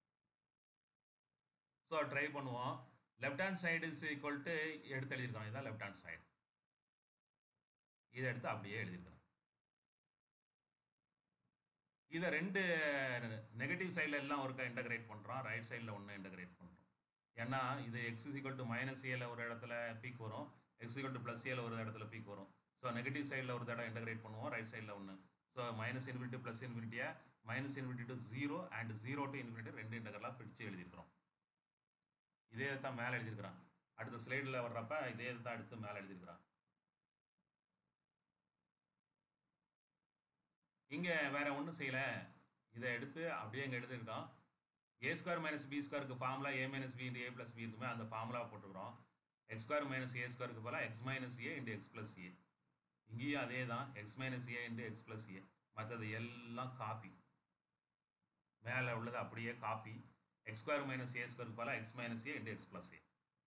ஸோ ட்ரை பண்ணுவோம். Left hand side is equal to எடுத்து எழுதியிருக்கோம். இதுதான் லெஃப்ட் ஹேண்ட் சைடு. இதை எடுத்து அப்படியே எழுதியிருக்கணும். இதை ரெண்டு நெகட்டிவ் சைடில் எல்லாம் ஒருக்கா இன்டகிரேட் பண்ணுறோம். ரைட் சைடில் ஒன்று இன்டகிரேட் பண்ணுறோம். ஏன்னா இது x is equal to minus ஏல ஒரு இடத்துல பீக் வரும், எக்ஸ் ஈக்குவல் டு ப்ளஸ் ஏல ஒரு இடத்துல பீக் வரும். ஸோ நெகட்டிவ் சைடில் ஒரு தடவை இன்டகிரேட் பண்ணுவோம், ரைட் சைடில் ஒன்று. ஸோ மைனஸ் இன்ஃபினிட்டி ப்ளஸ் இன்ஃபினிட்டியை minus infinity to 0 and 0 to infinity ரெண்டு இன்டகரலாக பிடிச்சு எழுதியிருக்கிறோம். இதே தான் மேலே எழுதியிருக்கிறான். அடுத்த ஸ்லைடில் வர்றப்ப இதே தான் எடுத்து மேலே எழுதியிருக்கிறான். இங்கே வேற ஒன்றும் செய்யலை. இதை எடுத்து அப்படியே இங்கே எழுதியிருக்கோம். a ஸ்கொயர் மைனஸ் பி ஸ்கொயருக்கு formula a minus b into a plus b இருக்குமே, அந்த ஃபார்முலா போட்டுக்கிறோம். எக்ஸ் ஸ்கொயர் மைனஸ் ஏ ஸ்கொயருக்கு போல x minus a into x plus a. இங்கேயும் அதே தான், x minus a into x plus a. மற்றது எல்லாம் காப்பி, மேலே உள்ளது அப்படியே copy. X square minus a ஸ்கொயருக்கு போல x minus a into x plus a.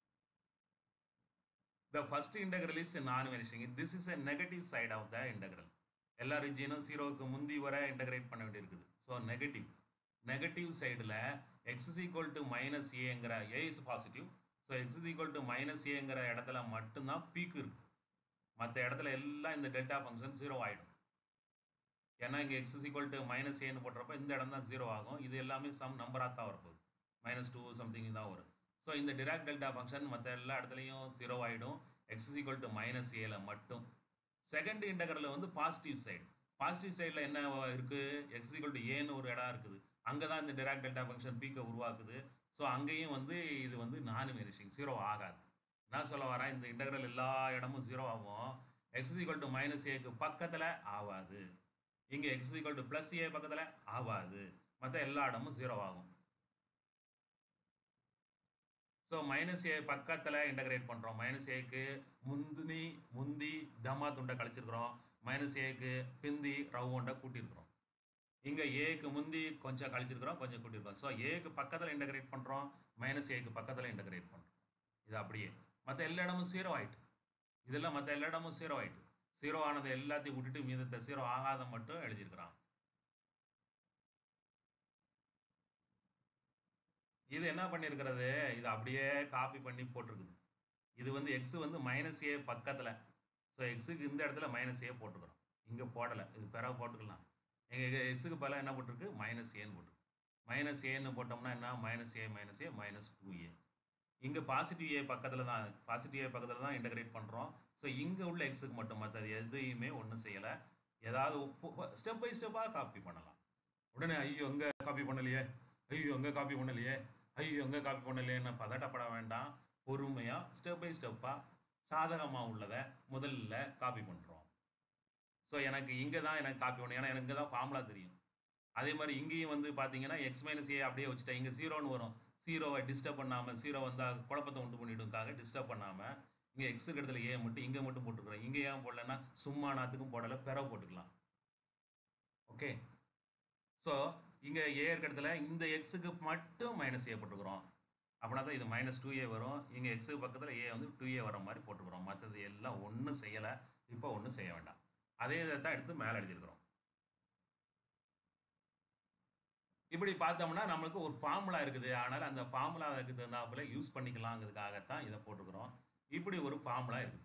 The first integral is non-vanishing. This is a negative side of the integral. எல்லா ரீஜியனும் 0க்கு முந்தி வர இன்டகிரேட் பண்ண வேண்டியிருக்குது. ஸோ நெகட்டிவ் சைடில் x is equal to minus ஏங்கிற a is positive. So x is equal to minus ஏங்கிற இடத்துல மட்டும்தான் பீக்கு இருக்கு. மற்ற இடத்துல எல்லாம் இந்த டெல்டா ஃபங்க்ஷன் 0 ஆகிடும். ஏன்னா இங்கே x is equal to minus ஏன்னு போடுறப்ப இந்த இடம் தான் 0 ஆகும். இது எல்லாமே சம் நம்பராக தான் வரப்போகுது, -2 சம்திங் தான் வரும். ஸோ இந்த டிராக் டெல்டா ஃபங்க்ஷன் மற்ற எல்லா இடத்துலையும் 0 ஆகிடும், x is equal to minus ஏல மட்டும். செகண்ட் இன்டகரில் வந்து பாசிட்டிவ் சைடு. பாசிட்டிவ் சைடில் என்ன இருக்குது, எக்ஸ் ஈக்குவல் டு ஏன்னு ஒரு இடம் இருக்குது. அங்கே தான் இந்த டிராக் டெல்டா ஃபங்க்ஷன் பீக்கை உருவாக்குது. ஸோ அங்கேயும் வந்து இது வந்து நான் வேனிஷிங், 0 ஆகாது. நான் சொல்ல வரேன், இந்த இன்டகரல் எல்லா இடமும் 0 ஆகும். எக்ஸ் ஈக்குவல் டு மைனஸ் ஏக்கு பக்கத்தில் ஆகாது. இங்கே x equal to plus a பக்கத்தில் ஆகாது. மற்ற எல்லா இடமும் 0 ஆகும். ஸோ மைனஸ் ஏ பக்கத்தில் இன்டகிரேட் பண்ணுறோம். மைனஸ் ஏக்கு முந்தி தமா துண்டை கழிச்சிருக்கிறோம், மைனஸ் ஏக்கு பிந்தி ரவுண்டை கூட்டியிருக்கிறோம். இங்கே ஏக்கு முந்தி கொஞ்சம் கழிச்சிருக்கிறோம், கொஞ்சம் கூட்டியிருக்கிறோம். ஸோ ஏக்கு பக்கத்தில் இன்டகிரேட் பண்ணுறோம், மைனஸ் ஏக்கு பக்கத்தில் இன்டகிரேட் பண்ணுறோம். இது அப்படியே மற்ற எல்லா இடமும் 0 ஆகிட்டு. இதெல்லாம் மற்ற எல்லா இடமும் 0 ஆகிட்டு. 0 ஆனது எல்லாத்தையும் விட்டுட்டு மீதத்தை 0 ஆகாத மட்டும் எழுதியிருக்கிறான். இது என்ன பண்ணியிருக்கிறது, இது அப்படியே காப்பி பண்ணி போட்டிருக்குது. இது வந்து எக்ஸ் வந்து மைனஸ் ஏ பக்கத்தில். ஸோ எக்ஸுக்கு இந்த இடத்துல மைனஸ் ஏ போட்டுக்கிறோம், இங்கே போடலை. இது பிறகு போட்டுக்கலாம். எங்கள் எக்ஸுக்கு பல என்ன போட்டிருக்கு, மைனஸ் ஏன்னு போட்டிருக்கு. மைனஸ் ஏன்னு போட்டோம்னா என்ன, மைனஸ் ஏ மைனஸ் 2a. இங்கே பாசிட்டிவ் ஏ பக்கத்தில் தான் இன்டகிரேட் பண்ணுறோம். ஸோ இங்கே உள்ள எக்ஸுக்கு மட்டும், மற்றது எதையுமே ஒன்றும் செய்யலை. ஏதாவது ஸ்டெப் பை ஸ்டெப்பாக காப்பி பண்ணலாம். உடனே ஐயோ எங்கே காப்பி பண்ணலையே, ஐயோ எங்கே காப்பி பண்ணலையேன்னு பதட்டப்பட வேண்டாம். பொறுமையாக ஸ்டெப் பை ஸ்டெப்பாக சாதகமாக உள்ளதை முதல்ல காப்பி பண்ணுறோம். ஸோ எனக்கு இங்கே தான் எனக்கு காப்பி பண்ணணும், ஏன்னா எனக்கு இங்கே தான் ஃபார்முலா தெரியும். அதே மாதிரி இங்கேயும் வந்து பார்த்தீங்கன்னா எக்ஸ் மைனஸ் ஏ அப்படியே வச்சுட்டேன். இங்கே 0ன்னு வரும். 0வை டிஸ்டர்ப் பண்ணாமல், 0 வந்தால் குழப்பத்தை உண்டு பண்ணிவிடுக்காக டிஸ்டர்ப் பண்ணாமல் இங்கே எக்ஸுக்கு இடத்துல ஏ மட்டும் இங்கே மட்டும் போட்டுக்கிறேன். இங்கே ஏன் போடலைன்னா சும்மா நாத்துக்கும் போடலை, பெற போட்டுக்கலாம். ஓகே, ஸோ இங்கே ஏ இருக்க இடத்துல இந்த எக்ஸுக்கு மட்டும் மைனஸ் ஏ போட்டுக்கிறோம். அப்படின்னா தான் இது -2a வரும். இங்கே எக்ஸுக்கு பக்கத்தில் ஏ வந்து 2a வர மாதிரி போட்டுக்கிறோம். மற்றது எல்லாம் ஒன்றும் செய்யலை, இப்போ ஒன்றும் செய்ய வேண்டாம். அதே இதை தான் எடுத்து மேலே எழுதியிருக்கிறோம். இப்படி பார்த்தோம்னா நம்மளுக்கு ஒரு ஃபார்முலா இருக்குது. ஆனால் அந்த ஃபார்முலாவுக்கு தகுந்தாப்புல யூஸ் பண்ணிக்கலாங்கிறதுக்காகத்தான் இதை போட்டுக்கிறோம். இப்படி ஒரு ஃபார்முலா இருக்குது.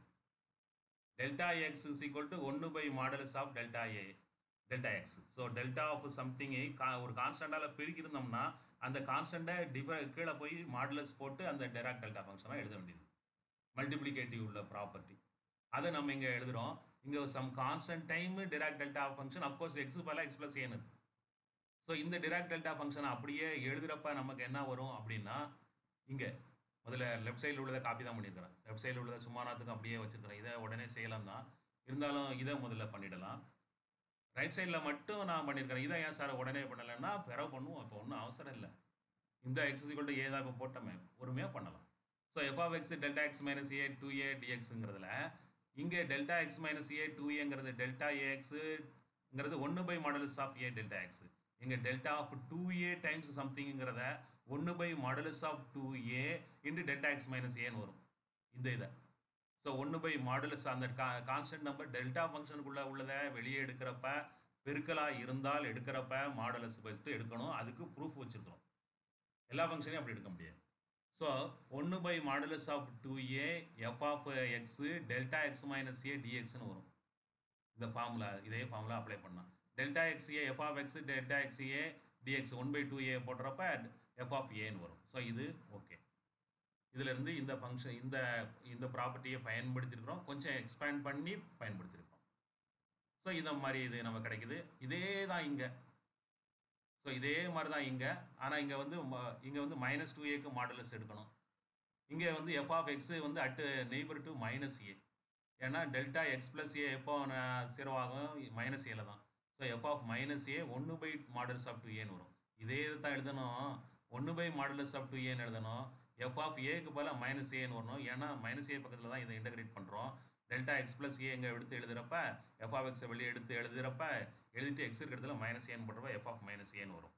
Delta x is equal to 1/மாடுலஸ் of delta a delta x. So delta of சம்திங்கை ஒரு கான்ஸ்டண்டால் பெருக்கியிருந்தோம்னா அந்த கான்ஸ்டண்ட்டை கீழே போய் மாடுலஸ் போட்டு அந்த டெராக் டெல்டா ஃபங்க்ஷனாக எழுத வேண்டியது. மல்டிப்ளிகேட்டிவ் உள்ள ப்ராப்பர்ட்டி அதை நம்ம இங்கே எழுதுகிறோம். இங்கே some constant time Dirac delta function, of course x பல எக்ஸ் ப்ளஸ் ஏன்னு இருக்கு. ஸோ இந்த டிராக் டெல்டா ஃபங்க்ஷனை அப்படியே எழுதுகிறப்ப நமக்கு என்ன வரும் அப்படின்னா, இங்கே முதல்ல லெஃப்ட் சைடில் உள்ளதை காப்பி தான் பண்ணியிருக்கிறேன். லெஃப்ட் சைடில் உள்ளதை சும்மானாத்துக்கு அப்படியே வச்சுருக்கிறேன். இதை உடனே செய்யலாம் தான், இருந்தாலும் இதை முதல்ல பண்ணிடலாம். ரைட் சைடில் மட்டும் நான் பண்ணியிருக்கிறேன். இதை ஏன் சார் உடனே பண்ணலைன்னா பெற பண்ணுவோம், இப்போ ஒன்றும் அவசரம் இல்லை. இந்த எக்ஸ் ஈக்குவல் டு ஏ தான் இப்போ போட்டோமே, பொறுமையாக பண்ணலாம். So f of x delta x minus a 2a dxங்கிறதுல இங்கே டெல்டா எக்ஸ் மைனஸ் ஏ 2aங்கிறது டெல்டா ஏஎக்ஸுங்கிறது modulus of a delta x. இங்கே டெல்டா ஆஃப் 2a டைம்ஸ் சம்திங்கிறத modulus of 2a into delta x minus ஏன்னு வரும் இந்த இதை. ஸோ 1/மாடுலஸ் அந்த கான்ஸ்டன்ட் நம்பர் டெல்டா ஃபங்க்ஷனுக்குள்ளே உள்ளதை வெளியே எடுக்கிறப்ப பெருக்கலாக இருந்தால் எடுக்கிறப்ப மாடுலஸ் வச்சு எடுக்கணும். அதுக்கு ப்ரூஃப் வச்சுருக்கோம். எல்லா ஃபங்க்ஷனையும் அப்படி எடுக்க முடியாது. So modulus of 2a f of x delta x minus a டிஎக்ஸ்னு வரும். இந்த ஃபார்முலா இதே ஃபார்முலா அப்ளை பண்ணலாம். Delta x a f of x delta x a dx 1/2a போடுறப்ப எஃப் ஆஃப் ஏன்னு வரும். ஸோ இது ஓகே. இதிலிருந்து இந்த ஃபங்க்ஷன் இந்த ப்ராப்பர்ட்டியை பயன்படுத்தியிருக்கிறோம், கொஞ்சம் எக்ஸ்பேண்ட் பண்ணி பயன்படுத்தியிருக்கிறோம். ஸோ இந்த மாதிரி இது நமக்கு கிடைக்குது. இதே தான் இங்கே. ஸோ இதே மாதிரி தான் இங்கே, ஆனால் இங்கே வந்து -2aக்கு மாடுலஸ் எடுக்கணும். இங்கே வந்து எஃப் ஆஃப் எக்ஸு வந்து அட் நெய்பர் டு -a, ஏன்னா டெல்டா எக்ஸ் ப்ளஸ் ஏ எப்போ 0 ஆகும் -aல தான். ஸோ f of -a modulus of 2aன்னு வரும். இதே தான் எழுதணும், 1/மாடுலஸ் ஆஃப் 2aன்னு எழுதணும். எஃப் ஆஃப் ஏக்கு போல -aன்னு வரணும், ஏன்னா -a பக்கத்தில் தான் இதை இன்டகிரேட் பண்ணுறோம். டெல்டா எக்ஸ் ப்ளஸ் ஏ இங்கே எடுத்து எழுதுகிறப்ப எஃப் ஆஃப் எக்ஸை வெளியே எடுத்து எழுதுகிறப்ப எழுதிட்டு எக்ஸ் இருக்கிறதுல -aன்னு போடுறப்ப எஃப் ஆஃப் -aன்னு வரும்.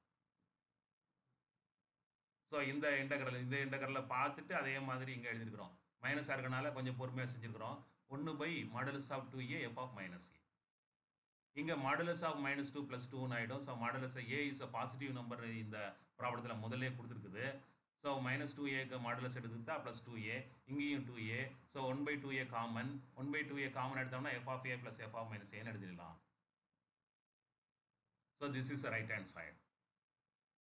ஸோ இந்த இன்டகரலை பார்த்துட்டு அதே மாதிரி இங்கே எழுதியிருக்கிறோம். மைனஸாக இருக்கனால கொஞ்சம் பொறுமையாக செஞ்சுருக்கிறோம். Modulus of 2a f of -a. இங்கே மாடுலஸ் ஆஃப் -2 + 2ன்னு ஆகிடும். So modulus a is a positive number இந்த ப்ராப்ளத்தில் முதல்ல கொடுத்துருக்குது. ஸோ -2aக்கு மாடுலஸ் எடுத்துக்கிட்டா +2a, இங்கேயும் 2a. ஸோ 1/2a காமன், 1/2a காமன் எடுத்தோம்னா f of a plus f of -aன்னு எழுதிடலாம். So this is right hand side.